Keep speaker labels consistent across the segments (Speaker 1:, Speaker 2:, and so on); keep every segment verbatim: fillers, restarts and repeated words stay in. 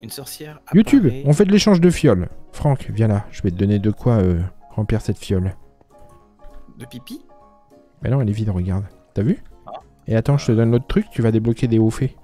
Speaker 1: Une sorcière
Speaker 2: YouTube,
Speaker 1: apparaît...
Speaker 2: on fait de l'échange de fioles. Franck, viens là, je vais te donner de quoi euh, remplir cette fiole.
Speaker 1: De pipi?
Speaker 2: Mais non, elle est vide, regarde. T'as vu?
Speaker 1: Ah.
Speaker 2: Et attends, je te donne l'autre truc, tu vas débloquer des hauts faits.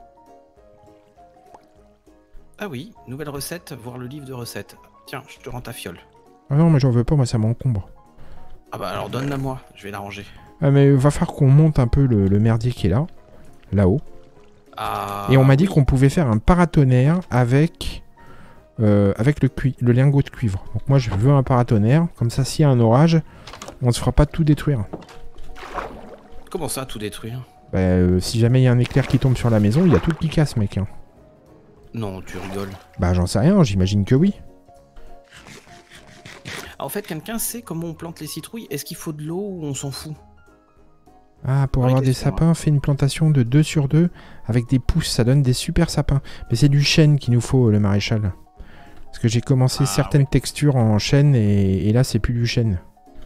Speaker 1: Ah oui, nouvelle recette, voir le livre de recettes. Tiens, je te rends ta fiole.
Speaker 2: Ah non, mais j'en veux pas, moi ça m'encombre.
Speaker 1: Ah bah alors donne-la moi, je vais la ranger.
Speaker 2: Ah mais va falloir qu'on monte un peu le, le merdier qui est là. Là-haut.
Speaker 1: Ah,
Speaker 2: Et on m'a dit
Speaker 1: oui.
Speaker 2: qu'on pouvait faire un paratonnerre avec... Euh, avec le, cui le lingot de cuivre. Donc moi je veux un paratonnerre. Comme ça, s'il y a un orage, on ne se fera pas tout détruire.
Speaker 1: Comment ça, tout détruire?
Speaker 2: Bah, euh, si jamais il y a un éclair qui tombe sur la maison, il y a tout qui casse, mec. Hein.
Speaker 1: Non, tu rigoles.
Speaker 2: Bah j'en sais rien, j'imagine que oui.
Speaker 1: Ah, en fait, quelqu'un sait comment on plante les citrouilles? Est-ce qu'il faut de l'eau ou on s'en fout?
Speaker 2: Ah, pour
Speaker 1: Bonne
Speaker 2: avoir des
Speaker 1: question,
Speaker 2: sapins, fais une plantation de deux sur deux avec des pousses, ça donne des super sapins. Mais c'est du chêne qu'il nous faut, le maréchal. Parce que j'ai commencé
Speaker 1: Ah,
Speaker 2: certaines
Speaker 1: ouais.
Speaker 2: textures en chêne et, et là c'est plus du chêne.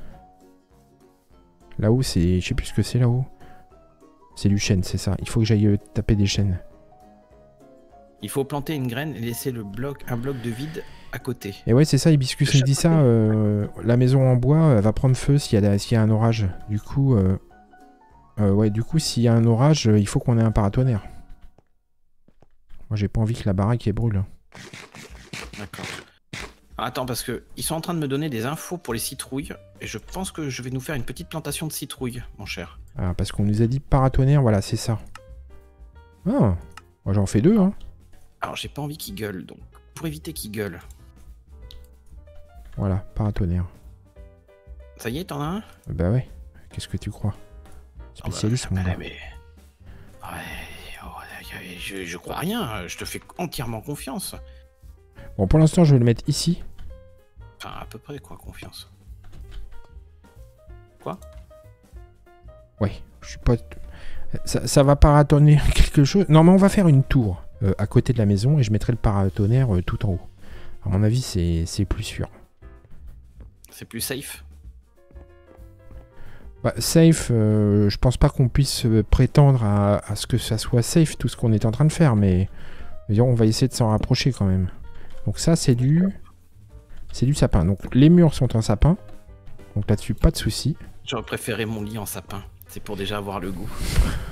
Speaker 2: Là-haut, c'est... Je sais plus ce que c'est là-haut. C'est du chêne, c'est ça. Il faut que j'aille euh, taper des chênes.
Speaker 1: Il faut planter une graine et laisser le bloc, un bloc de vide à côté.
Speaker 2: Et ouais, c'est ça, Hibiscus
Speaker 1: De
Speaker 2: me dit
Speaker 1: chaque
Speaker 2: ça.
Speaker 1: côté.
Speaker 2: euh, la maison en bois elle va prendre feu s'il y, a- s'il y a un orage. Du coup... Euh, euh, ouais, du coup, s'il y a un orage, euh, il faut qu'on ait un paratonnerre. Moi, j'ai pas envie que la baraque elle brûle.
Speaker 1: D'accord. Attends, parce que ils sont en train de me donner des infos pour les citrouilles, et je pense que je vais nous faire une petite plantation de citrouilles, mon cher.
Speaker 2: Ah, parce qu'on nous a dit paratonnerre, voilà, c'est ça. Ah, moi j'en fais deux, hein.
Speaker 1: Alors, j'ai pas envie qu'ils gueulent, donc pour éviter qu'ils gueulent.
Speaker 2: Voilà, paratonnerre.
Speaker 1: Ça y est, t'en as un?
Speaker 2: Bah ouais, qu'est-ce que tu crois? Spécialiste,
Speaker 1: Oh bah,
Speaker 2: mon
Speaker 1: bah,
Speaker 2: gars.
Speaker 1: mais... Ouais, oh, je, je crois rien, je te fais entièrement confiance.
Speaker 2: Bon, pour l'instant, je vais le mettre ici.
Speaker 1: Enfin, à peu près, quoi, confiance. Quoi?
Speaker 2: Ouais, je suis pas... Ça, ça va paratonner quelque chose. Non, mais on va faire une tour euh, à côté de la maison et je mettrai le paratonnerre euh, tout en haut. À mon avis, c'est c'est plus sûr.
Speaker 1: C'est plus safe?
Speaker 2: Bah, safe, euh, je pense pas qu'on puisse euh, prétendre à, à ce que ça soit safe, tout ce qu'on est en train de faire, mais on va essayer de s'en rapprocher quand même. Donc ça, c'est du... C'est du sapin. Donc les murs sont en sapin. Donc là-dessus, pas de souci.
Speaker 1: J'aurais préféré mon lit en sapin. C'est pour déjà avoir le goût.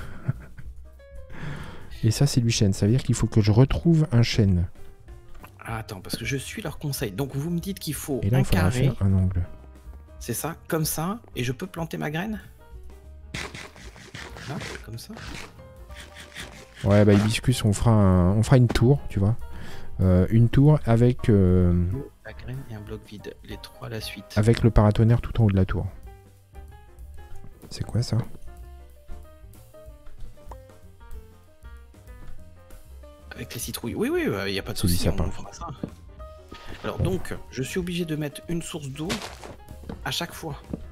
Speaker 2: Et ça, c'est du chêne. Ça veut dire qu'il faut que je retrouve un chêne.
Speaker 1: Ah, attends, parce que je suis leur conseil. Donc vous me dites qu'il faut
Speaker 2: Et là,
Speaker 1: un
Speaker 2: il faudra
Speaker 1: carré,
Speaker 2: faire un angle.
Speaker 1: c'est ça, comme ça, et je peux planter ma graine? Là, comme ça?
Speaker 2: Ouais, bah Hibiscus, on fera, un... on fera une tour, tu vois. Euh, une tour avec, euh...
Speaker 1: La graine et un bloc vide, les trois à la suite.
Speaker 2: avec le paratonnerre tout en haut de la tour. C'est quoi ça?
Speaker 1: Avec les citrouilles. Oui, oui, il n'y a pas de
Speaker 2: C'est du
Speaker 1: souci, on
Speaker 2: sapin.
Speaker 1: fera ça. Alors donc, je suis obligé de mettre une source d'eau à chaque fois.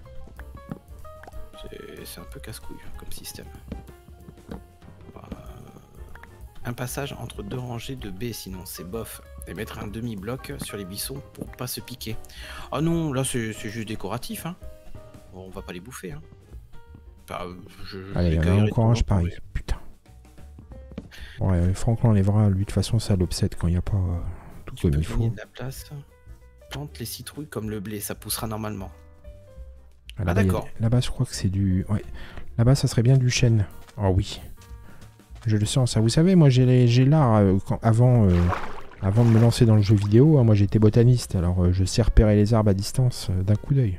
Speaker 1: C'est- C'est un peu casse-couille comme système. Euh, Un passage entre deux rangées de baies, sinon c'est bof. Et mettre un demi-bloc sur les buissons pour pas se piquer. Ah non, là c'est c'est juste décoratif. Hein. Bon, on va pas les bouffer. Hein. Enfin, je, je
Speaker 2: Allez, il y en a
Speaker 1: l'écueillerai
Speaker 2: encore un,
Speaker 1: de
Speaker 2: je
Speaker 1: temps en temps,
Speaker 2: parie. Putain. Ouais, Franck l'enlèvera, lui, de toute façon, ça l'obsède quand il n'y a pas euh, tout
Speaker 1: Tu
Speaker 2: comme
Speaker 1: peux
Speaker 2: il
Speaker 1: gagner
Speaker 2: faut.
Speaker 1: de la place. Plante les citrouilles comme le blé, ça poussera normalement.
Speaker 2: Ah, là-bas, il y a-
Speaker 1: d'accord.
Speaker 2: Là-bas, je crois que c'est du... Ouais. Là-bas, ça serait bien du chêne. Oh oui. Je le sens, ça. Vous savez, moi, j'ai les- j'ai l'art, euh, quand- avant, euh, avant de me lancer dans le jeu vidéo, hein, moi, j'étais botaniste, alors euh, je sais repérer les arbres à distance euh, d'un coup d'œil.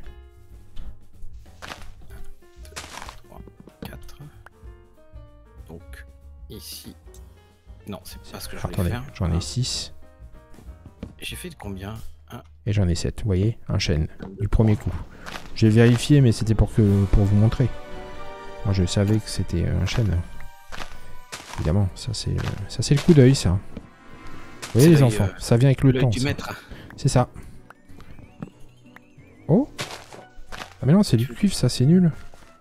Speaker 1: trois, quatre. Donc, ici. Non, c'est pas ce que je voulais
Speaker 2: Attendez,
Speaker 1: faire.
Speaker 2: j'en ai
Speaker 1: Un.
Speaker 2: six.
Speaker 1: J'ai fait de combien? Un.
Speaker 2: Et j'en ai sept, vous voyez, un chêne, du premier coup. J'ai vérifié, mais c'était pour, que, pour vous montrer. Moi, je savais que c'était un chêne. Évidemment, ça c'est euh, ça c'est le coup d'œil, ça. Vous voyez
Speaker 1: C'est
Speaker 2: les
Speaker 1: l'œil,
Speaker 2: enfants,
Speaker 1: euh,
Speaker 2: ça vient avec le
Speaker 1: L'œil
Speaker 2: temps.
Speaker 1: du
Speaker 2: ça.
Speaker 1: maître.
Speaker 2: C'est ça. Oh. Ah mais non, c'est du cuivre, ça, c'est nul.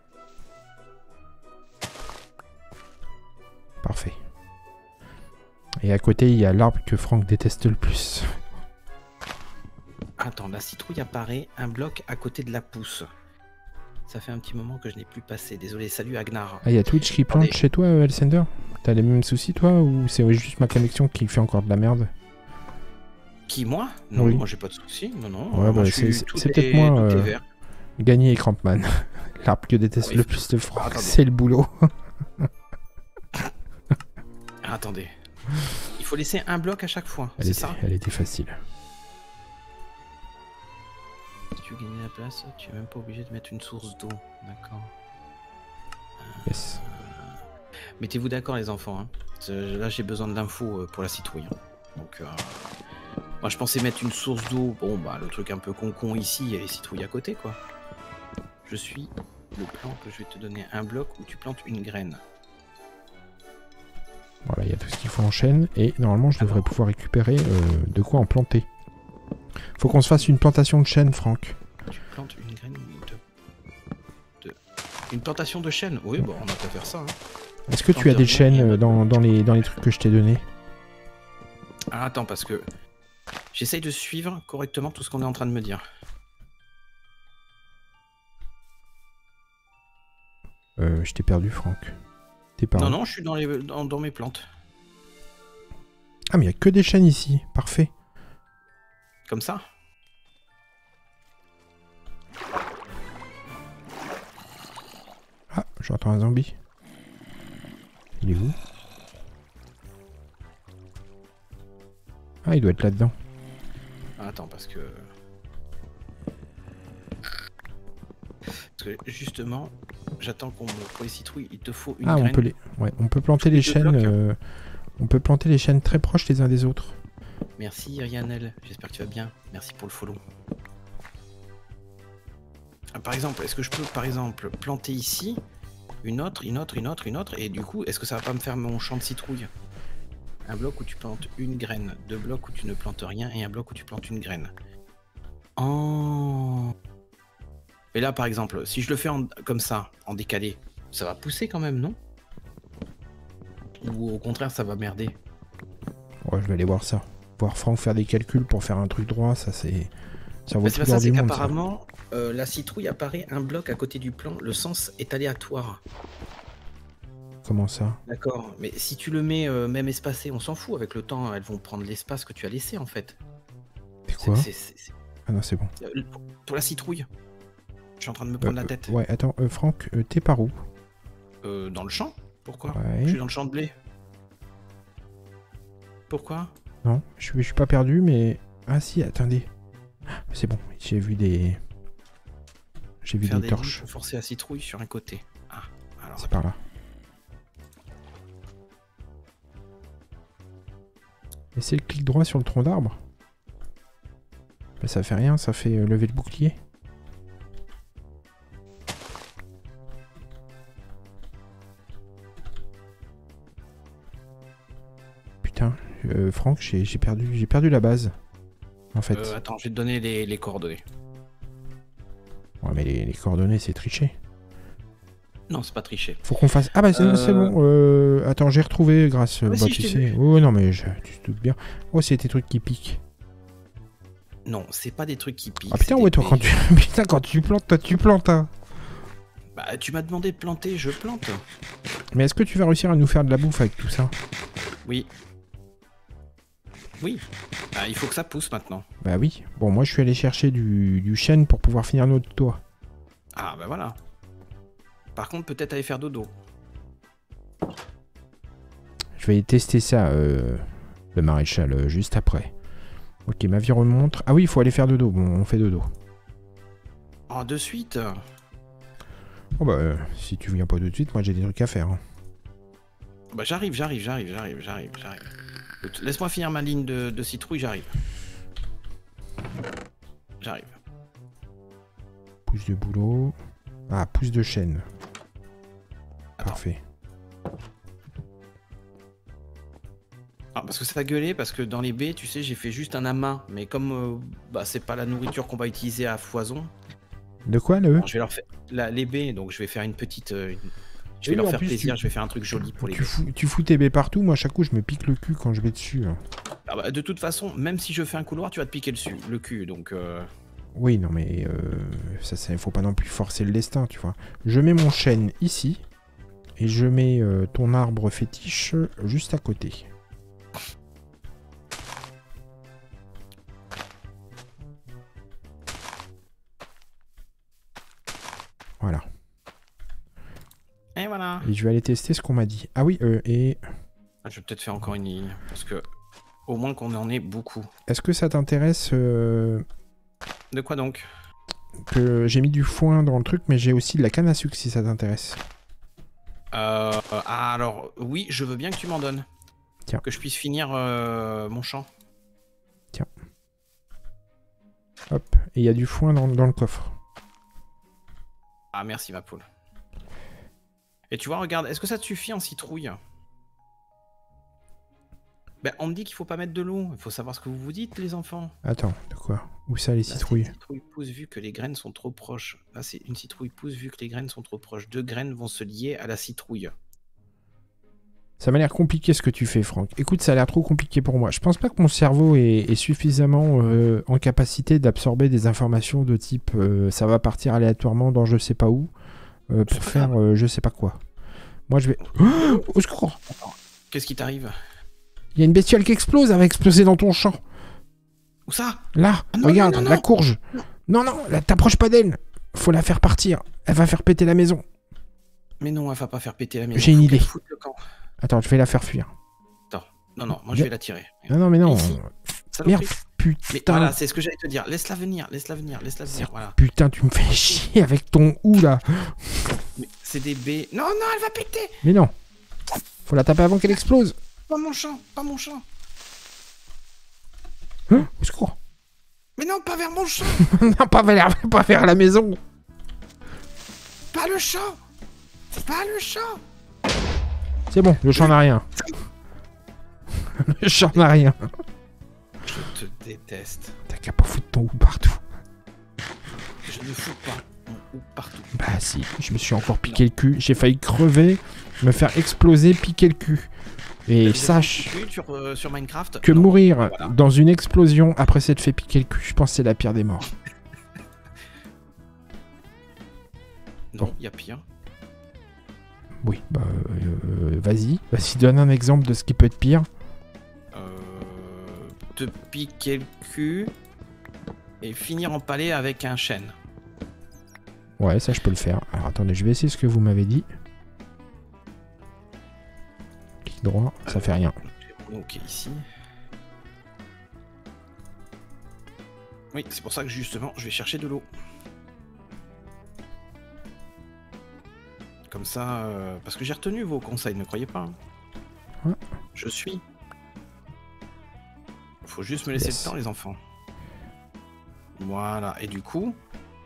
Speaker 2: Parfait. Et à côté, il y a l'arbre que Franck déteste le plus.
Speaker 1: Attends, la citrouille apparaît, un bloc à côté de la pousse. Ça fait un petit moment que je n'ai plus passé. Désolé, salut Agnar.
Speaker 2: Ah, il y a Twitch qui plante
Speaker 1: Attendez.
Speaker 2: chez toi, Elsender? T'as les mêmes soucis, toi, ou c'est juste ma connexion qui fait encore de la merde?
Speaker 1: Qui, moi? Non,
Speaker 2: Oui.
Speaker 1: moi j'ai pas de soucis. Non, non.
Speaker 2: Ouais,
Speaker 1: euh,
Speaker 2: bah,
Speaker 1: moi, je
Speaker 2: c'est
Speaker 1: suis
Speaker 2: c'est-
Speaker 1: tout
Speaker 2: c'est
Speaker 1: est-
Speaker 2: peut-être moi,
Speaker 1: tout est
Speaker 2: euh,
Speaker 1: vert.
Speaker 2: Gagné et Crampman. L'arbre que déteste
Speaker 1: Ah oui,
Speaker 2: le
Speaker 1: faut-
Speaker 2: plus de Franck,
Speaker 1: attendez.
Speaker 2: c'est le boulot.
Speaker 1: Ah, attendez. Il faut laisser un bloc à chaque fois,
Speaker 2: Elle
Speaker 1: c'est
Speaker 2: était,
Speaker 1: ça?
Speaker 2: elle était facile.
Speaker 1: Si tu veux gagner la place, tu es même pas obligé de mettre une source d'eau. D'accord.
Speaker 2: Yes.
Speaker 1: Mettez-vous d'accord, les enfants. Hein. C'est- Là, j'ai besoin de l'info euh, pour la citrouille. hein. Donc, euh, moi, je pensais mettre une source d'eau. Bon, bah, le truc un peu con-con ici, il y a les citrouilles à côté, quoi. Je suis le plan que je vais te donner un bloc où tu plantes une graine.
Speaker 2: Voilà, il y a tout ce qu'il faut en chêne. Et normalement, je devrais pouvoir récupérer euh, de quoi en planter. Faut qu'on se fasse une plantation de chêne, Franck.
Speaker 1: Tu plantes une graine de... de... Une plantation de chêne? Oui, bon, on a qu'à faire ça. Hein.
Speaker 2: Est-ce que tu
Speaker 1: Planter
Speaker 2: as des
Speaker 1: rien,
Speaker 2: chênes
Speaker 1: rien
Speaker 2: euh,
Speaker 1: de-
Speaker 2: dans, dans les, dans les trucs que je t'ai donnés?
Speaker 1: Ah, attends, parce que j'essaye de suivre correctement tout ce qu'on est en train de me dire.
Speaker 2: euh, Je t'ai perdu, Franck. T'es pas
Speaker 1: Non,
Speaker 2: où?
Speaker 1: non, je suis dans, les... dans, dans mes plantes.
Speaker 2: Ah, mais il n'y a que des chênes ici. Parfait.
Speaker 1: Comme ça.
Speaker 2: Ah, j'entends un zombie. Il est où? Ah, il doit être là-dedans.
Speaker 1: Ah, attends, parce que... Parce que justement, j'attends qu'on me... Pour les citrouilles, il te faut une
Speaker 2: Ah,
Speaker 1: graine.
Speaker 2: on peut les... ouais, on peut planter les
Speaker 1: les deux
Speaker 2: chênes...
Speaker 1: blocs.
Speaker 2: euh, On peut planter les chênes très proches les uns des autres.
Speaker 1: Merci, Rianel. J'espère que tu vas bien. Merci pour le follow. Ah, par exemple, est-ce que je peux, par exemple, planter ici une autre, une autre, une autre, une autre, et du coup, est-ce que ça va pas me faire mon champ de citrouille? Un bloc où tu plantes une graine, deux blocs où tu ne plantes rien, et un bloc où tu plantes une graine. Oh. Et là, par exemple, si je le fais en- comme ça, en décalé, ça va pousser quand même, non? Ou au contraire, ça va merder?
Speaker 2: Ouais, je vais aller voir ça. Voir Franck faire des calculs pour faire un truc droit, ça c'est... Ça vaut
Speaker 1: Bah,
Speaker 2: tout
Speaker 1: c'est pas ça,
Speaker 2: l'or
Speaker 1: c'est
Speaker 2: du monde, ça.
Speaker 1: qu'apparemment, euh, la citrouille apparaît un bloc à côté du plan, le sens est aléatoire.
Speaker 2: Comment ça?
Speaker 1: D'accord, mais si tu le mets euh, même espacé, on s'en fout, avec le temps, elles vont prendre l'espace que tu as laissé en fait.
Speaker 2: C'est quoi?
Speaker 1: C'est- c'est- c'est-
Speaker 2: Ah non, c'est bon.
Speaker 1: euh, Pour la citrouille, je suis en train de me prendre
Speaker 2: Euh,
Speaker 1: la tête.
Speaker 2: Ouais, attends, euh, Franck, euh, t'es par où?
Speaker 1: Euh, dans le champ? Pourquoi?
Speaker 2: Ouais.
Speaker 1: Je suis dans le champ de blé. Pourquoi?
Speaker 2: Non, je suis, je suis pas perdu, mais... Ah si, attendez. Ah, c'est bon, j'ai vu des... J'ai vu
Speaker 1: Faire
Speaker 2: des
Speaker 1: des
Speaker 2: torches.
Speaker 1: lignes pour forcer la citrouille sur un côté. Ah, alors...
Speaker 2: C'est par là. Et c'est le clic droit sur le tronc d'arbre? Bah, ça fait rien, ça fait euh, lever le bouclier. Putain, euh, Franck, j'ai j'ai perdu, j'ai perdu la base. En fait.
Speaker 1: Euh, attends, je vais te donner les, les coordonnées.
Speaker 2: Ouais, mais les, les coordonnées, c'est tricher.
Speaker 1: Non, c'est pas tricher.
Speaker 2: Faut qu'on fasse... Ah bah c'est
Speaker 1: Euh...
Speaker 2: c'est bon. Euh... Attends, j'ai retrouvé grâce...
Speaker 1: Ah,
Speaker 2: bah,
Speaker 1: si,
Speaker 2: tu
Speaker 1: je t'ai
Speaker 2: sais...
Speaker 1: vu.
Speaker 2: Oh non, mais je... tu te doutes bien. Oh, c'est des trucs qui piquent.
Speaker 1: Non, c'est pas des trucs qui piquent.
Speaker 2: Ah putain,
Speaker 1: c'est
Speaker 2: ouais,
Speaker 1: des
Speaker 2: toi, quand
Speaker 1: baies.
Speaker 2: tu... putain, quand tu plantes, toi, tu plantes, hein.
Speaker 1: Bah, tu m'as demandé de planter, je plante.
Speaker 2: Mais est-ce que tu vas réussir à nous faire de la bouffe avec tout ça?
Speaker 1: Oui. Oui. Bah, il faut que ça pousse maintenant.
Speaker 2: Bah oui. Bon, moi, je suis allé chercher du, du chêne pour pouvoir finir notre toit.
Speaker 1: Ah, bah voilà. Par contre, peut-être aller faire dodo.
Speaker 2: Je vais tester ça, euh, le maréchal, euh, juste après. Ok, ma vie remonte. Ah oui, il faut aller faire dodo. Bon, on fait dodo.
Speaker 1: Oh, de suite.
Speaker 2: Oh bah, euh, si tu viens pas tout de suite, moi, j'ai des trucs à faire. Hein.
Speaker 1: Bah, j'arrive, j'arrive, j'arrive, j'arrive, j'arrive, j'arrive. Laisse-moi finir ma ligne de, de citrouille, j'arrive. J'arrive.
Speaker 2: Pouce de boulot. Ah, pouce de chêne.
Speaker 1: Attends.
Speaker 2: Parfait.
Speaker 1: Ah, parce que ça a gueulé, parce que dans les baies, tu sais, j'ai fait juste un amas. Mais comme euh, bah, c'est pas la nourriture qu'on va utiliser à foison,
Speaker 2: De quoi, le
Speaker 1: bon, je vais leur faire la, les baies, donc je vais faire une petite... euh, une- Je vais
Speaker 2: Oui,
Speaker 1: leur
Speaker 2: en
Speaker 1: faire
Speaker 2: plus,
Speaker 1: plaisir,
Speaker 2: tu-
Speaker 1: je vais faire un truc joli pour les
Speaker 2: tu
Speaker 1: baies.
Speaker 2: fous, tu fous tes baies partout. Moi, à chaque coup, je me pique le cul quand je vais dessus. Hein.
Speaker 1: Ah bah, de toute façon, même si je fais un couloir, tu vas te piquer dessus, le cul, donc... Euh...
Speaker 2: Oui, non, mais euh, ça, ça, faut pas non plus forcer le destin, tu vois. Je mets mon chêne ici. Et je mets euh, ton arbre fétiche juste à côté. Voilà.
Speaker 1: Et voilà.
Speaker 2: Et je vais aller tester ce qu'on m'a dit. Ah oui, euh, et...
Speaker 1: Je vais peut-être faire encore une ligne, parce que au moins qu'on en ait beaucoup.
Speaker 2: Est-ce que ça t'intéresse euh,
Speaker 1: De quoi donc?
Speaker 2: que j'ai mis du foin dans le truc, mais j'ai aussi de la canne à sucre si ça t'intéresse.
Speaker 1: Euh, ah, alors, oui, je veux bien que tu m'en donnes.
Speaker 2: Tiens.
Speaker 1: Que je puisse finir euh, mon champ.
Speaker 2: Tiens. Hop, et il y a du foin dans, dans le coffre.
Speaker 1: Ah, merci ma poule. Et tu vois, regarde, est-ce que ça te suffit en citrouille? Ben, on me dit qu'il faut pas mettre de l'eau. Il faut savoir ce que vous vous dites, les enfants.
Speaker 2: Attends, de quoi? Où ça, les
Speaker 1: Là,
Speaker 2: citrouilles?
Speaker 1: c'est une citrouille pousse vu que les graines sont trop proches. Là, c'est une citrouille pousse vu que les graines sont trop proches. Deux graines vont se lier à la citrouille.
Speaker 2: Ça m'a l'air compliqué ce que tu fais, Franck. Écoute, ça a l'air trop compliqué pour moi. Je pense pas que mon cerveau est, est suffisamment euh, en capacité d'absorber des informations de type euh, ça va partir aléatoirement dans je sais pas où euh, pour faire euh, je sais pas quoi. Moi, je vais... Oh, au secours!
Speaker 1: Qu'est-ce qui t'arrive?
Speaker 2: Il y a une bestiole qui explose, elle va exploser dans ton champ.
Speaker 1: Où ça?
Speaker 2: Là,
Speaker 1: Ah non,
Speaker 2: regarde,
Speaker 1: non, non,
Speaker 2: la
Speaker 1: non.
Speaker 2: courge. Non, non, là, t'approches pas d'elle. Faut la faire partir. Elle va faire péter la maison.
Speaker 1: Mais non, elle va pas faire péter la maison.
Speaker 2: J'ai une
Speaker 1: Faut
Speaker 2: idée.
Speaker 1: qu'elle foute le camp.
Speaker 2: Attends, je vais la faire fuir.
Speaker 1: Attends, non, non, moi je vais la tirer.
Speaker 2: Non, non, mais non.
Speaker 1: Ici.
Speaker 2: Merde,
Speaker 1: Saloperie. Mais
Speaker 2: putain.
Speaker 1: voilà, c'est ce que j'allais te dire. Laisse-la venir, laisse-la venir, laisse-la venir. Voilà.
Speaker 2: Putain, tu me fais chier avec ton ou là.
Speaker 1: Mais c'est des baies. Non, non, elle va péter.
Speaker 2: Mais non. Faut la taper avant qu'elle explose.
Speaker 1: Pas mon champ, pas mon champ.
Speaker 2: Hein? Au secours.
Speaker 1: Mais non, pas vers mon champ.
Speaker 2: Non, pas vers, pas vers la maison.
Speaker 1: Pas le champ. Pas le champ.
Speaker 2: C'est bon, le champ n'a rien. Le champ n'a rien.
Speaker 1: Je te déteste.
Speaker 2: T'as qu'à pas foutre ton ou partout.
Speaker 1: Je ne fous pas mon ou partout.
Speaker 2: Bah si, je me suis encore piqué le cul. J'ai failli crever, me faire exploser, piquer le cul. Et sache
Speaker 1: Sur, euh, sur Minecraft,
Speaker 2: que
Speaker 1: non.
Speaker 2: mourir
Speaker 1: Voilà.
Speaker 2: dans une explosion après s'être fait piquer le cul, je pense que c'est la pire des morts.
Speaker 1: Non, il y a pire.
Speaker 2: Oui, bah euh, vas-y. Vas-y, donne un exemple de ce qui peut être pire.
Speaker 1: Euh, te piquer le cul et finir empalé avec un chêne.
Speaker 2: Ouais, ça je peux le faire. Alors attendez, je vais essayer ce que vous m'avez dit. Clic droit, ça fait rien.
Speaker 1: Ok, ici. Oui, c'est pour ça que justement, je vais chercher de l'eau. Comme ça, euh, parce que j'ai retenu vos conseils, ne croyez pas. Hein.
Speaker 2: Ouais.
Speaker 1: Je suis. Faut juste me laisser
Speaker 2: Yes.
Speaker 1: le temps, les enfants. Voilà, et du coup,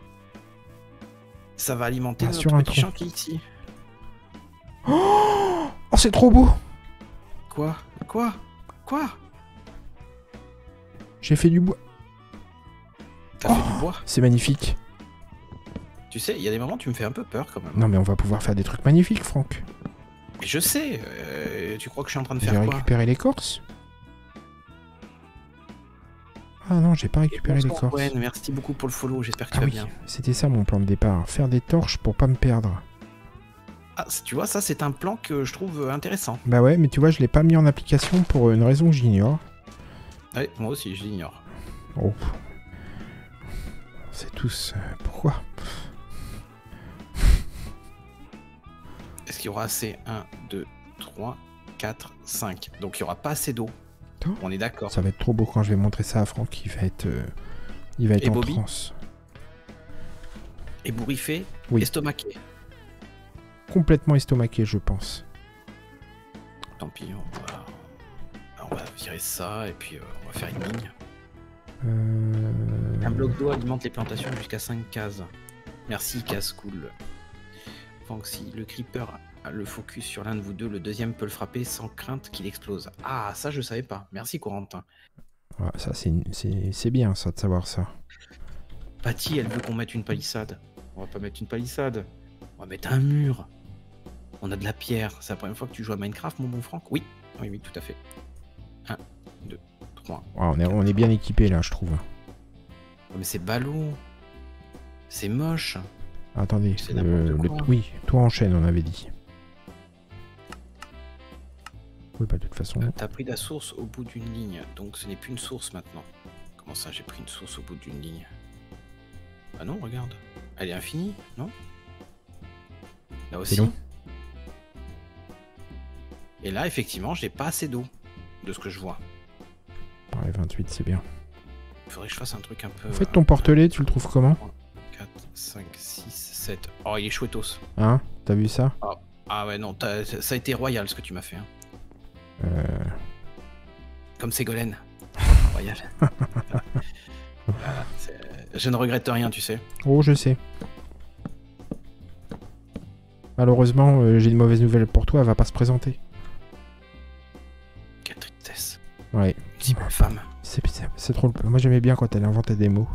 Speaker 1: ça va alimenter
Speaker 2: Ah,
Speaker 1: notre
Speaker 2: sur un
Speaker 1: petit
Speaker 2: tronc.
Speaker 1: champ qui est ici.
Speaker 2: Oh, oh c'est trop beau.
Speaker 1: Quoi? Quoi? Quoi?
Speaker 2: J'ai fait du bois.
Speaker 1: T'as
Speaker 2: Oh.
Speaker 1: fait du bois?
Speaker 2: C'est magnifique.
Speaker 1: Tu sais, il y a des moments, tu me fais un peu peur quand même.
Speaker 2: Non mais on va pouvoir faire des trucs magnifiques, Franck.
Speaker 1: Mais je sais, euh, tu crois que je suis en train de
Speaker 2: J'ai
Speaker 1: faire quoi?
Speaker 2: récupéré l'écorce. Ah non, j'ai pas récupéré
Speaker 1: Bonsoir,
Speaker 2: l'écorce.
Speaker 1: Gwen, merci beaucoup pour le follow, j'espère que tu
Speaker 2: Ah
Speaker 1: vas
Speaker 2: oui,
Speaker 1: bien.
Speaker 2: c'était ça mon plan de départ. Faire des torches pour pas me perdre.
Speaker 1: Ah, c- tu vois, ça c'est un plan que je trouve euh, intéressant.
Speaker 2: Bah ouais, mais tu vois, je l'ai pas mis en application pour une raison que j'ignore.
Speaker 1: Ouais, moi aussi, je l'ignore.
Speaker 2: Oh. C'est tous... euh, pourquoi?
Speaker 1: Est-ce qu'il y aura assez? un, deux, trois, quatre, cinq. Donc il y aura pas assez d'eau.
Speaker 2: Oh.
Speaker 1: On est d'accord.
Speaker 2: Ça va être trop beau quand je vais montrer ça à Franck. Il va être... euh, Il va être
Speaker 1: Et
Speaker 2: en
Speaker 1: Bobby
Speaker 2: transe.
Speaker 1: Ébouriffé,
Speaker 2: Oui.
Speaker 1: estomaqué.
Speaker 2: Complètement estomaqué, je pense.
Speaker 1: Tant pis, on va, on va virer ça et puis euh, on va faire une ligne.
Speaker 2: Euh...
Speaker 1: Un bloc d'eau alimente les plantations jusqu'à cinq cases. Merci, casse-cool. Donc si le creeper a le focus sur l'un de vous deux, le deuxième peut le frapper sans crainte qu'il explose. Ah, ça je savais pas. Merci, Corentin.
Speaker 2: Ouais, ça, c'est c'est- c'est bien, ça, de savoir ça.
Speaker 1: Patty, elle veut qu'on mette une palissade. On va pas mettre une palissade. On va mettre un mur. On a de la pierre. C'est la première fois que tu joues à Minecraft, mon bon Franck? Oui, oui, oui, tout à fait. un, deux, trois.
Speaker 2: Ouais, on, est, on est bien équipé là, je trouve.
Speaker 1: Mais c'est ballot. C'est moche.
Speaker 2: Attendez,
Speaker 1: C'est
Speaker 2: le-
Speaker 1: n'importe
Speaker 2: le-
Speaker 1: quoi.
Speaker 2: oui, toi enchaîne, on avait dit. Oui, bah de toute façon.
Speaker 1: T'as pris la source au bout d'une ligne, donc ce n'est plus une source maintenant. Comment ça, j'ai pris une source au bout d'une ligne? Ah non, regarde. Elle est infinie, non? Là
Speaker 2: C'est
Speaker 1: aussi.
Speaker 2: long.
Speaker 1: Et là, effectivement, j'ai pas assez d'eau de ce que je vois.
Speaker 2: Ouais, vingt-huit, c'est bien.
Speaker 1: Il faudrait que je fasse un truc un peu...
Speaker 2: En fait, ton portelet, tu le trouves comment?
Speaker 1: quatre, cinq, six, sept... Oh, il est chouettos.
Speaker 2: Hein? T'as vu ça?
Speaker 1: Ah ouais, non, t'as- ça a été royal ce que tu m'as fait. Hein.
Speaker 2: euh...
Speaker 1: Comme Ségolène. Royal. Voilà, c'est- je ne regrette rien, tu sais.
Speaker 2: Oh, je sais. Malheureusement, euh, j'ai une mauvaise nouvelle pour toi, elle va pas se présenter.
Speaker 1: Quelle tristesse.
Speaker 2: Ouais.
Speaker 1: Si ma femme.
Speaker 2: C'est c'est- c'est trop... Moi, j'aimais bien quand elle inventait des mots.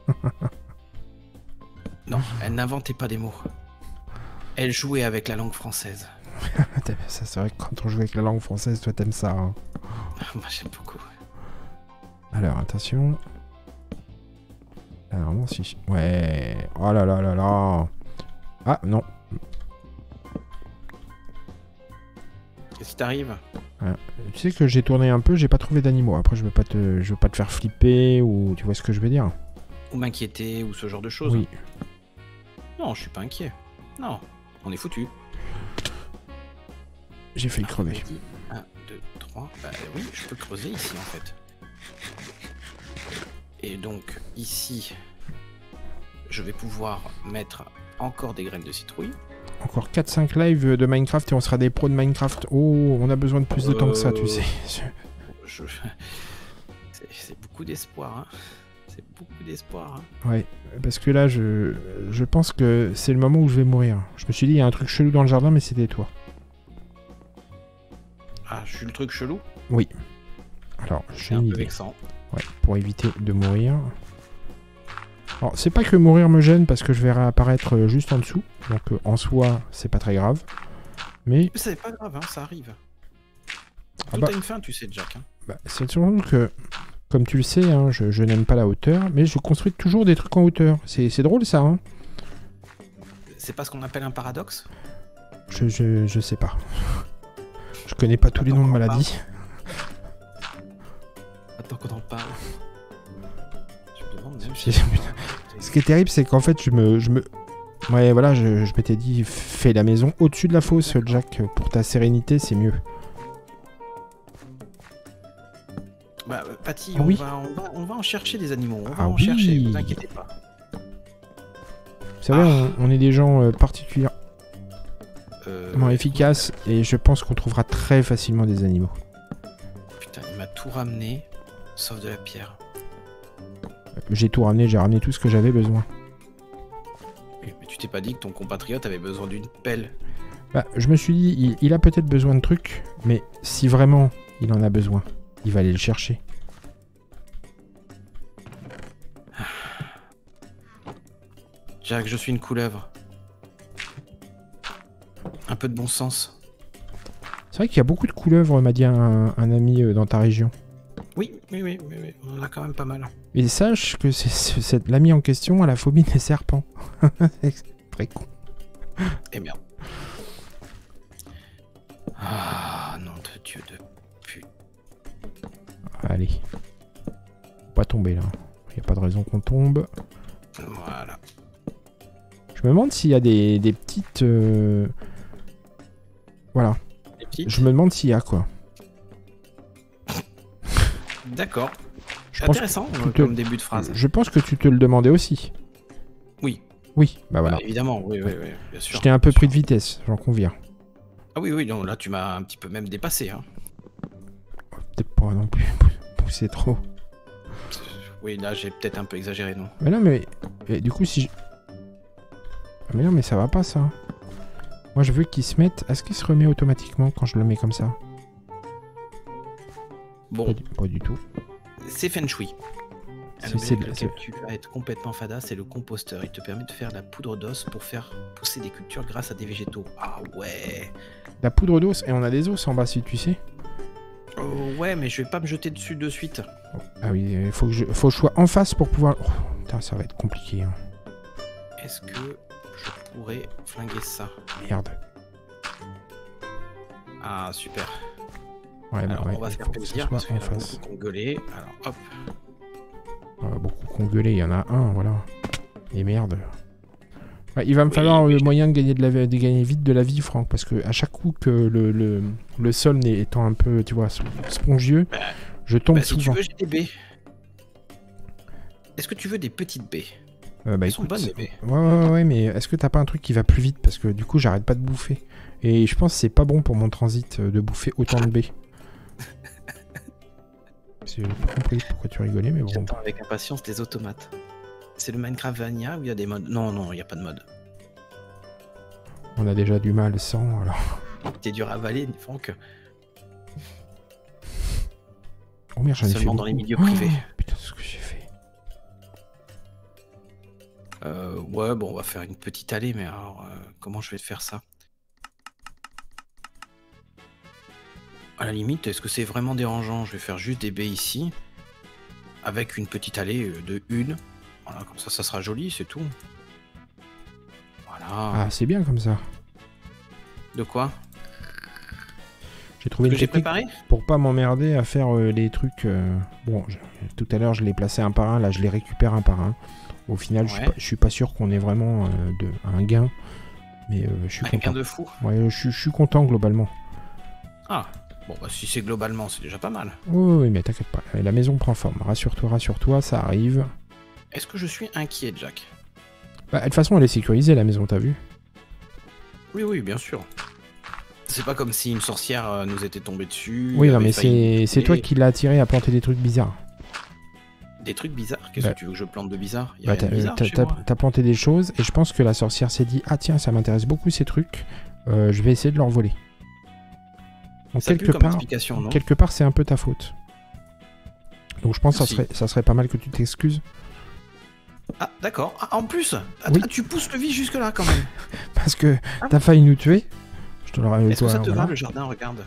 Speaker 1: Non, elle n'inventait pas des mots. Elle jouait avec la langue française.
Speaker 2: Ça, c'est vrai que quand on joue avec la langue française, toi, t'aimes ça. Hein.
Speaker 1: Moi, j'aime beaucoup.
Speaker 2: Alors, attention. Alors, non, si... Ouais. Oh là là là là. Ah, non.
Speaker 1: Qu'est-ce qui t'arrive?
Speaker 2: Tu sais que j'ai tourné un peu, j'ai pas trouvé d'animaux. Après, je veux pas te, je veux pas te faire flipper ou tu vois ce que je veux dire.
Speaker 1: Ou m'inquiéter, ou ce genre de choses.
Speaker 2: Oui.
Speaker 1: Non, je suis pas inquiet. Non, on est foutu.
Speaker 2: J'ai failli crever.
Speaker 1: un, deux, trois. Bah oui, je peux creuser ici en fait. Et donc ici, je vais pouvoir mettre encore des graines de citrouille.
Speaker 2: Encore quatre cinq lives de Minecraft et on sera des pros de Minecraft. Oh, on a besoin de plus de temps que ça, tu sais.
Speaker 1: Je... C'est c'est beaucoup d'espoir. Hein. C'est beaucoup d'espoir. Hein.
Speaker 2: Ouais, parce que là, je, je pense que c'est le moment où je vais mourir. Je me suis dit, il y a un truc chelou dans le jardin, mais c'était toi.
Speaker 1: Ah, je suis le truc chelou.
Speaker 2: Oui. Alors,
Speaker 1: C'est
Speaker 2: j'ai
Speaker 1: un
Speaker 2: une
Speaker 1: peu
Speaker 2: idée.
Speaker 1: vexant.
Speaker 2: Ouais, pour éviter de mourir. Alors, c'est pas que mourir me gêne parce que je vais réapparaître euh, juste en dessous. Donc, euh, en soi, c'est pas très grave. Mais
Speaker 1: Mais c'est pas grave, hein, ça arrive.
Speaker 2: Ah
Speaker 1: Tout
Speaker 2: bah.
Speaker 1: a une fin, tu sais, Jack. Hein.
Speaker 2: bah, c'est surtout que, comme tu le sais, hein, je, je n'aime pas la hauteur, mais je construis toujours des trucs en hauteur. C'est c'est drôle ça, hein.
Speaker 1: C'est pas ce qu'on appelle un paradoxe?
Speaker 2: je, je, je sais pas. Je connais pas tous les noms de maladies.
Speaker 1: Attends qu'on en parle. Je me demande même
Speaker 2: C'est-
Speaker 1: si...
Speaker 2: Ce qui est terrible, c'est qu'en fait, je me, je me, ouais, voilà, je, je m'étais dit, fais la maison au-dessus de la fosse, Jack, pour ta sérénité, c'est mieux.
Speaker 1: Bah, euh, Patty,
Speaker 2: Ah
Speaker 1: on,
Speaker 2: oui.
Speaker 1: va, on, va, on va en chercher des animaux. On va
Speaker 2: Ah
Speaker 1: en
Speaker 2: oui.
Speaker 1: chercher, ne vous inquiétez pas.
Speaker 2: Vous savez, on, on est des gens euh, particulièrement
Speaker 1: Euh,
Speaker 2: efficaces et je pense qu'on trouvera très facilement des animaux.
Speaker 1: Putain, il m'a tout ramené, sauf de la pierre.
Speaker 2: J'ai tout ramené, j'ai ramené tout ce que j'avais besoin.
Speaker 1: Oui, mais tu t'es pas dit que ton compatriote avait besoin d'une pelle?
Speaker 2: Bah, je me suis dit, il, il a peut-être besoin de trucs, mais si vraiment il en a besoin, il va aller le chercher.
Speaker 1: Jack, je suis une couleuvre. Un peu de bon sens.
Speaker 2: C'est vrai qu'il y a beaucoup de couleuvres, m'a dit un, un ami euh, dans ta région.
Speaker 1: Oui, oui, oui, oui, oui, on en a quand même pas mal.
Speaker 2: Et sache que c'est, c'est- c'est- l'ami en question a la phobie des serpents. C'est très con.
Speaker 1: Eh merde. Ah, nom de Dieu de pute.
Speaker 2: Allez. Faut pas tomber là. Il n'y a pas de raison qu'on tombe.
Speaker 1: Voilà.
Speaker 2: Je me demande s'il y a des, des petites... euh, Voilà.
Speaker 1: Les petites.
Speaker 2: Je me demande s'il y a quoi.
Speaker 1: D'accord.
Speaker 2: Je pense,
Speaker 1: Intéressant
Speaker 2: que
Speaker 1: euh,
Speaker 2: tu te-
Speaker 1: comme début de phrase.
Speaker 2: je pense que tu te le demandais aussi.
Speaker 1: Oui.
Speaker 2: Oui, bah voilà.
Speaker 1: Bah, évidemment, oui, oui, oui, bien sûr.
Speaker 2: Je t'ai un peu
Speaker 1: bien
Speaker 2: pris
Speaker 1: sûr.
Speaker 2: de vitesse, j'en conviens.
Speaker 1: Ah oui, oui, non, là tu m'as un petit peu même dépassé. Hein.
Speaker 2: Peut-être pas non plus pousser trop.
Speaker 1: Oui, là j'ai peut-être un peu exagéré, non?
Speaker 2: Mais non, mais et du coup, si je... Ah, mais non, mais ça va pas ça. Moi, je veux qu'il se mette... Est-ce qu'il se remet automatiquement quand je le mets comme ça?
Speaker 1: Bon,
Speaker 2: Pas du, pas du tout.
Speaker 1: c'est Feng Shui. Un
Speaker 2: C'est-
Speaker 1: objet
Speaker 2: c'est-
Speaker 1: avec lequel
Speaker 2: c'est-
Speaker 1: tu vas être complètement fada, c'est le composteur. Il te permet de faire de la poudre d'os pour faire pousser des cultures grâce à des végétaux. Ah ouais.
Speaker 2: La poudre d'os, et on a des os en bas, si tu sais.
Speaker 1: Oh, ouais, mais je vais pas me jeter dessus de suite.
Speaker 2: Ah oui, il faut que je, faut que je sois en face pour pouvoir... Oh, putain, ça va être compliqué. Hein.
Speaker 1: Est-ce que je pourrais flinguer ça?
Speaker 2: Merde.
Speaker 1: Ah, super.
Speaker 2: Ouais, bah
Speaker 1: Alors,
Speaker 2: ouais,
Speaker 1: on va
Speaker 2: il
Speaker 1: faire
Speaker 2: faut que ce
Speaker 1: plaisir
Speaker 2: soit
Speaker 1: parce qu'il y
Speaker 2: en
Speaker 1: en a
Speaker 2: face.
Speaker 1: beaucoup qui ont gueulé. Alors, hop.
Speaker 2: On va beaucoup qu'on gueulait, il y en a un, voilà. Et merde. Bah, il va me
Speaker 1: Oui,
Speaker 2: falloir
Speaker 1: oui.
Speaker 2: le moyen de gagner, de, la, de gagner vite de la vie, Franck, parce que à chaque coup que le, le, le sol n'est- étant un peu, tu vois, spongieux,
Speaker 1: Bah,
Speaker 2: je tombe
Speaker 1: bah, si tu
Speaker 2: souvent.
Speaker 1: veux, j'ai des baies. Est-ce que tu veux des petites baies?
Speaker 2: Euh, bah
Speaker 1: Elles sont
Speaker 2: écoute,
Speaker 1: bonnes, les baies.
Speaker 2: ouais, ouais, ouais, ouais, mais est-ce que t'as pas un truc qui va plus vite? Parce que du coup, j'arrête pas de bouffer. Et je pense que c'est pas bon pour mon transit euh, de bouffer autant de baies. J'ai pas compris pourquoi tu rigolais, mais bon.
Speaker 1: J'attends avec impatience les automates. C'est le Minecraft Vanilla où il y a des modes? Non, non, il n'y a pas de mode.
Speaker 2: On a déjà du mal sans, alors.
Speaker 1: T'es dur à avaler, Franck.
Speaker 2: Oh merde, j'en ai fait
Speaker 1: Seulement dans les
Speaker 2: beaucoup.
Speaker 1: milieux privés.
Speaker 2: Oh, putain, ce que j'ai fait.
Speaker 1: Euh, ouais, bon, on va faire une petite allée, mais alors, euh, comment je vais te faire ça? À la limite, est-ce que c'est vraiment dérangeant? Je vais faire juste des baies ici, avec une petite allée euh, de une. Voilà, comme ça, ça sera joli, c'est tout. Voilà.
Speaker 2: Ah, c'est bien comme ça.
Speaker 1: De quoi?
Speaker 2: J'ai trouvé
Speaker 1: Ce
Speaker 2: une
Speaker 1: que j'ai
Speaker 2: technique
Speaker 1: préparé?
Speaker 2: pour pas m'emmerder à faire euh, les trucs. euh, Bon, je- tout à l'heure, je les plaçais un par un. Là, je les récupère un par un. Au final, je suis
Speaker 1: Ouais.
Speaker 2: pas- je suis pas sûr qu'on ait vraiment euh, de, un gain. Mais euh, je suis
Speaker 1: Un
Speaker 2: content.
Speaker 1: gain de fou.
Speaker 2: Ouais, je, suis- je suis content globalement.
Speaker 1: Ah, bon, bah, si c'est globalement, c'est déjà pas mal.
Speaker 2: Oui, oui, mais t'inquiète pas. La maison prend forme. Rassure-toi, rassure-toi, ça arrive.
Speaker 1: Est-ce que je suis inquiet, Jack?
Speaker 2: Bah, de toute façon, elle est sécurisée, la maison, t'as vu?
Speaker 1: Oui, oui, bien sûr. C'est pas comme si une sorcière euh, nous était tombée dessus.
Speaker 2: Oui, non,
Speaker 1: avait
Speaker 2: mais
Speaker 1: failli
Speaker 2: c'est c'est toi
Speaker 1: tuer.
Speaker 2: qui l'as attiré à planter des trucs bizarres.
Speaker 1: Des trucs bizarres? Qu'est-ce
Speaker 2: Bah-
Speaker 1: que tu veux que je plante de bizarre? Il y a
Speaker 2: Bah,
Speaker 1: rien
Speaker 2: t'as
Speaker 1: de bizarre
Speaker 2: t'as-
Speaker 1: chez
Speaker 2: t'as-
Speaker 1: moi.
Speaker 2: t'as planté des choses et je pense que la sorcière s'est dit ah tiens ça m'intéresse beaucoup ces trucs, euh, je vais essayer de leur voler. Donc
Speaker 1: Ça pue
Speaker 2: quelque
Speaker 1: comme
Speaker 2: part,
Speaker 1: explication, non?
Speaker 2: quelque part c'est un peu ta faute. Donc je pense que ça
Speaker 1: Merci.
Speaker 2: serait, ça serait pas mal que tu t'excuses
Speaker 1: Ah, d'accord. Ah, en plus, ah,
Speaker 2: Oui.
Speaker 1: ah, tu pousses le vie jusque là quand même.
Speaker 2: parce que
Speaker 1: Ah.
Speaker 2: t'as failli nous tuer. Je te l'aurais.
Speaker 1: Est-ce que
Speaker 2: toi,
Speaker 1: ça te
Speaker 2: voilà.
Speaker 1: va le jardin? Regarde.